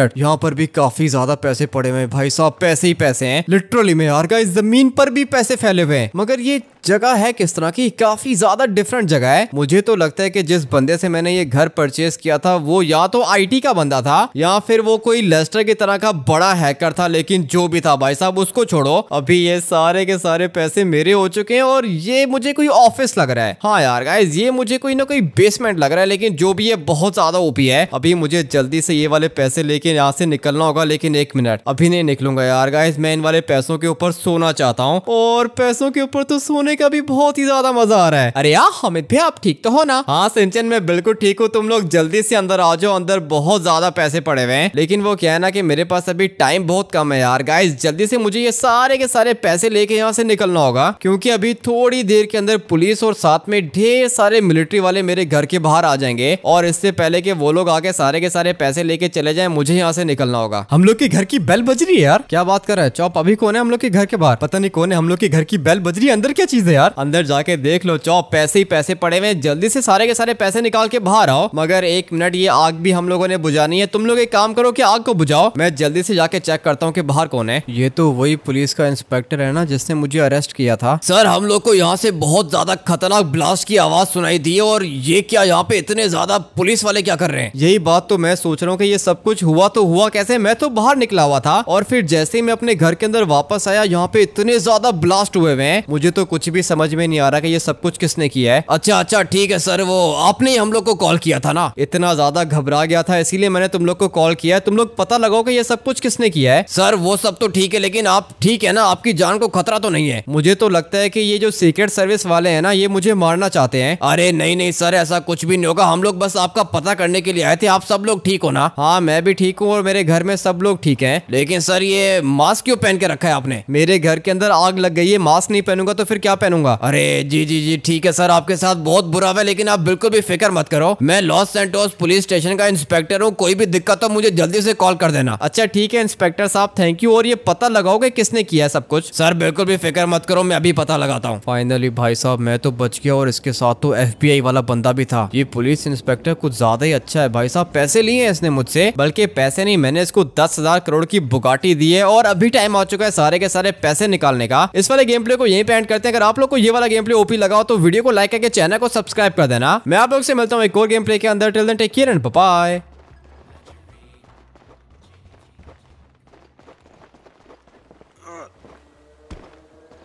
मिनट, यहाँ पर भी काफी ज्यादा पैसे पड़े हुए हैं भाई साहब, पैसे ही पैसे हैं लिटरली में यार गाइस, जमीन पर भी पैसे फैले हुए हैं। मगर ये जगह है किस तरह की, काफी ज्यादा डिफरेंट जगह है। मुझे तो लगता है कि जिस बंदे से मैंने ये घर परचेस किया था वो या तो आईटी का बंदा था या फिर वो कोई लेस्टर की तरह का बड़ा हैकर था, लेकिन जो भी था भाई साहब उसको छोड़ो, अभी ये सारे के सारे पैसे मेरे हो चुके हैं और ये मुझे कोई ऑफिस लग रहा है। हाँ यार गाइस, ये मुझे कोई ना कोई बेसमेंट लग रहा है, लेकिन जो भी है बहुत ज्यादा ओपी है। अभी मुझे जल्दी से ये वाले पैसे लेके यहाँ से निकलना होगा, लेकिन 1 मिनट, अभी नहीं निकलूंगा यार गाइस, मैं इन वाले पैसों के ऊपर सोना चाहता हूँ और पैसों के ऊपर तो सोने का भी बहुत ही ज्यादा मजा आ रहा है। अरे यार हामिद भैया आप ठीक तो हो ना? हाँ सिंचन मैं बिल्कुल ठीक हूँ, तुम लोग जल्दी से अंदर आ जाओ, अंदर बहुत ज्यादा पैसे पड़े हुए हैं, लेकिन वो क्या है ना कि मेरे पास अभी टाइम बहुत कम है यार गाइस, जल्दी से मुझे ये सारे के सारे पैसे लेके यहाँ से निकलना होगा, क्योंकि अभी थोड़ी देर के अंदर पुलिस और साथ में ढेर सारे मिलिट्री वाले मेरे घर के बाहर आ जाएंगे और इससे पहले कि वो लोग आके सारे के सारे पैसे लेके चले जाएं मुझे यहाँ से निकलना होगा। हम लोग के घर की बेल बज रही है यार, क्या बात कर रहा है चौप, अभी कौन है हम लोग के घर के बाहर? पता नहीं कौन है, हम लोग के घर की बेल बज रही है, अंदर क्या चीज है यार? अंदर जाके देख लो चौप, पैसे ही पैसे पड़े हुए, जल्दी से सारे के सारे पैसे निकाल के बाहर आओ। मगर 1 मिनट, ये आग भी हम लोगों ने बुझानी है, तुम लोग एक काम करो कि आग को बुझाओ, मैं जल्दी से जाके चेक करता हूँ कि बाहर कौन है। ये तो वही पुलिस का इंस्पेक्टर है ना जिसने मुझे अरेस्ट किया था। सर हम लोग को यहाँ से बहुत ज्यादा खतरनाक ब्लास्ट की आवाज सुनाई दी है और ये क्या यहाँ पे इतने ज्यादा पुलिस वाले क्या कर रहे हैं? यही बात तो मैं सोच रहा हूँ कि ये सब कुछ हुआ तो हुआ कैसे? मैं तो बाहर निकला हुआ था और फिर जैसे ही मैं अपने घर के अंदर वापस आया यहाँ पे इतने ज्यादा ब्लास्ट हुए हैं, मुझे तो कुछ भी समझ में नहीं आ रहा कि ये सब कुछ किसने किया है। अच्छा ठीक है सर, वो आपने ही हम लोग को कॉल किया था ना? इतना ज्यादा घबरा गया था इसीलिए मैंने तुम लोग को कॉल किया है, तुम लोग पता लगाओ कि ये सब कुछ किसने किया है। सर वो सब तो ठीक है, लेकिन आप ठीक है ना? आपकी जान को खतरा तो नहीं है? मुझे तो लगता है कि ये जो सीक्रेट सर्विस वाले हैं ना ये मुझे मारना चाहते हैं। अरे नहीं सर, ऐसा कुछ भी नहीं होगा, हम लोग बस आपका पता करने के लिए आए थे। आप सब लोग ठीक हो ना? हाँ मैं भी ठीक हूँ और मेरे घर में सब लोग ठीक हैं। लेकिन सर ये मास्क क्यों पहन के रखा है आपने? मेरे घर के अंदर आग लग गई है, मास्क नहीं पहनूंगा तो फिर क्या पहनूंगा? अरे जी ठीक है सर, आपके साथ बहुत बुरा हुआ, लेकिन आप बिल्कुल भी फिक्र मत करो, मैं लॉस सैंटोस पुलिस स्टेशन का इंस्पेक्टर हूँ, कोई भी दिक्कत हो मुझे जल्दी से कॉल कर देना। अच्छा ठीक है इंस्पेक्टर साहब, थैंक यू। और ये पता लगाओगे किसने किया सब कुछ? सर बिल्कुल भी फिक्र मत करो, मैं अभी पता लगाता हूँ। फाइनली भाई साहब मैं तो बच गया और इसके साथ तो FBI वाला बंदा भी था। ये पुलिस इंस्पेक्टर कुछ ज्यादा ही अच्छा है भाई साहब, पैसे लिए हैं इसने मुझसे, बल्कि पैसे नहीं, मैंने इसको 10,000 करोड़ की बुगाटी दी है और अभी टाइम आ चुका है सारे के सारे पैसे निकालने का। इस वाले गेम प्ले को यहीं पे एंड करते हैं। अगर आप लोग को ये वाला गेम प्ले ओपी लगाओ तो वीडियो को लाइक करके चैनल को सब्सक्राइब कर देना। मैं आप लोग से मिलता हूँ एक और गेम प्ले के अंदर। Till then take care and bye bye.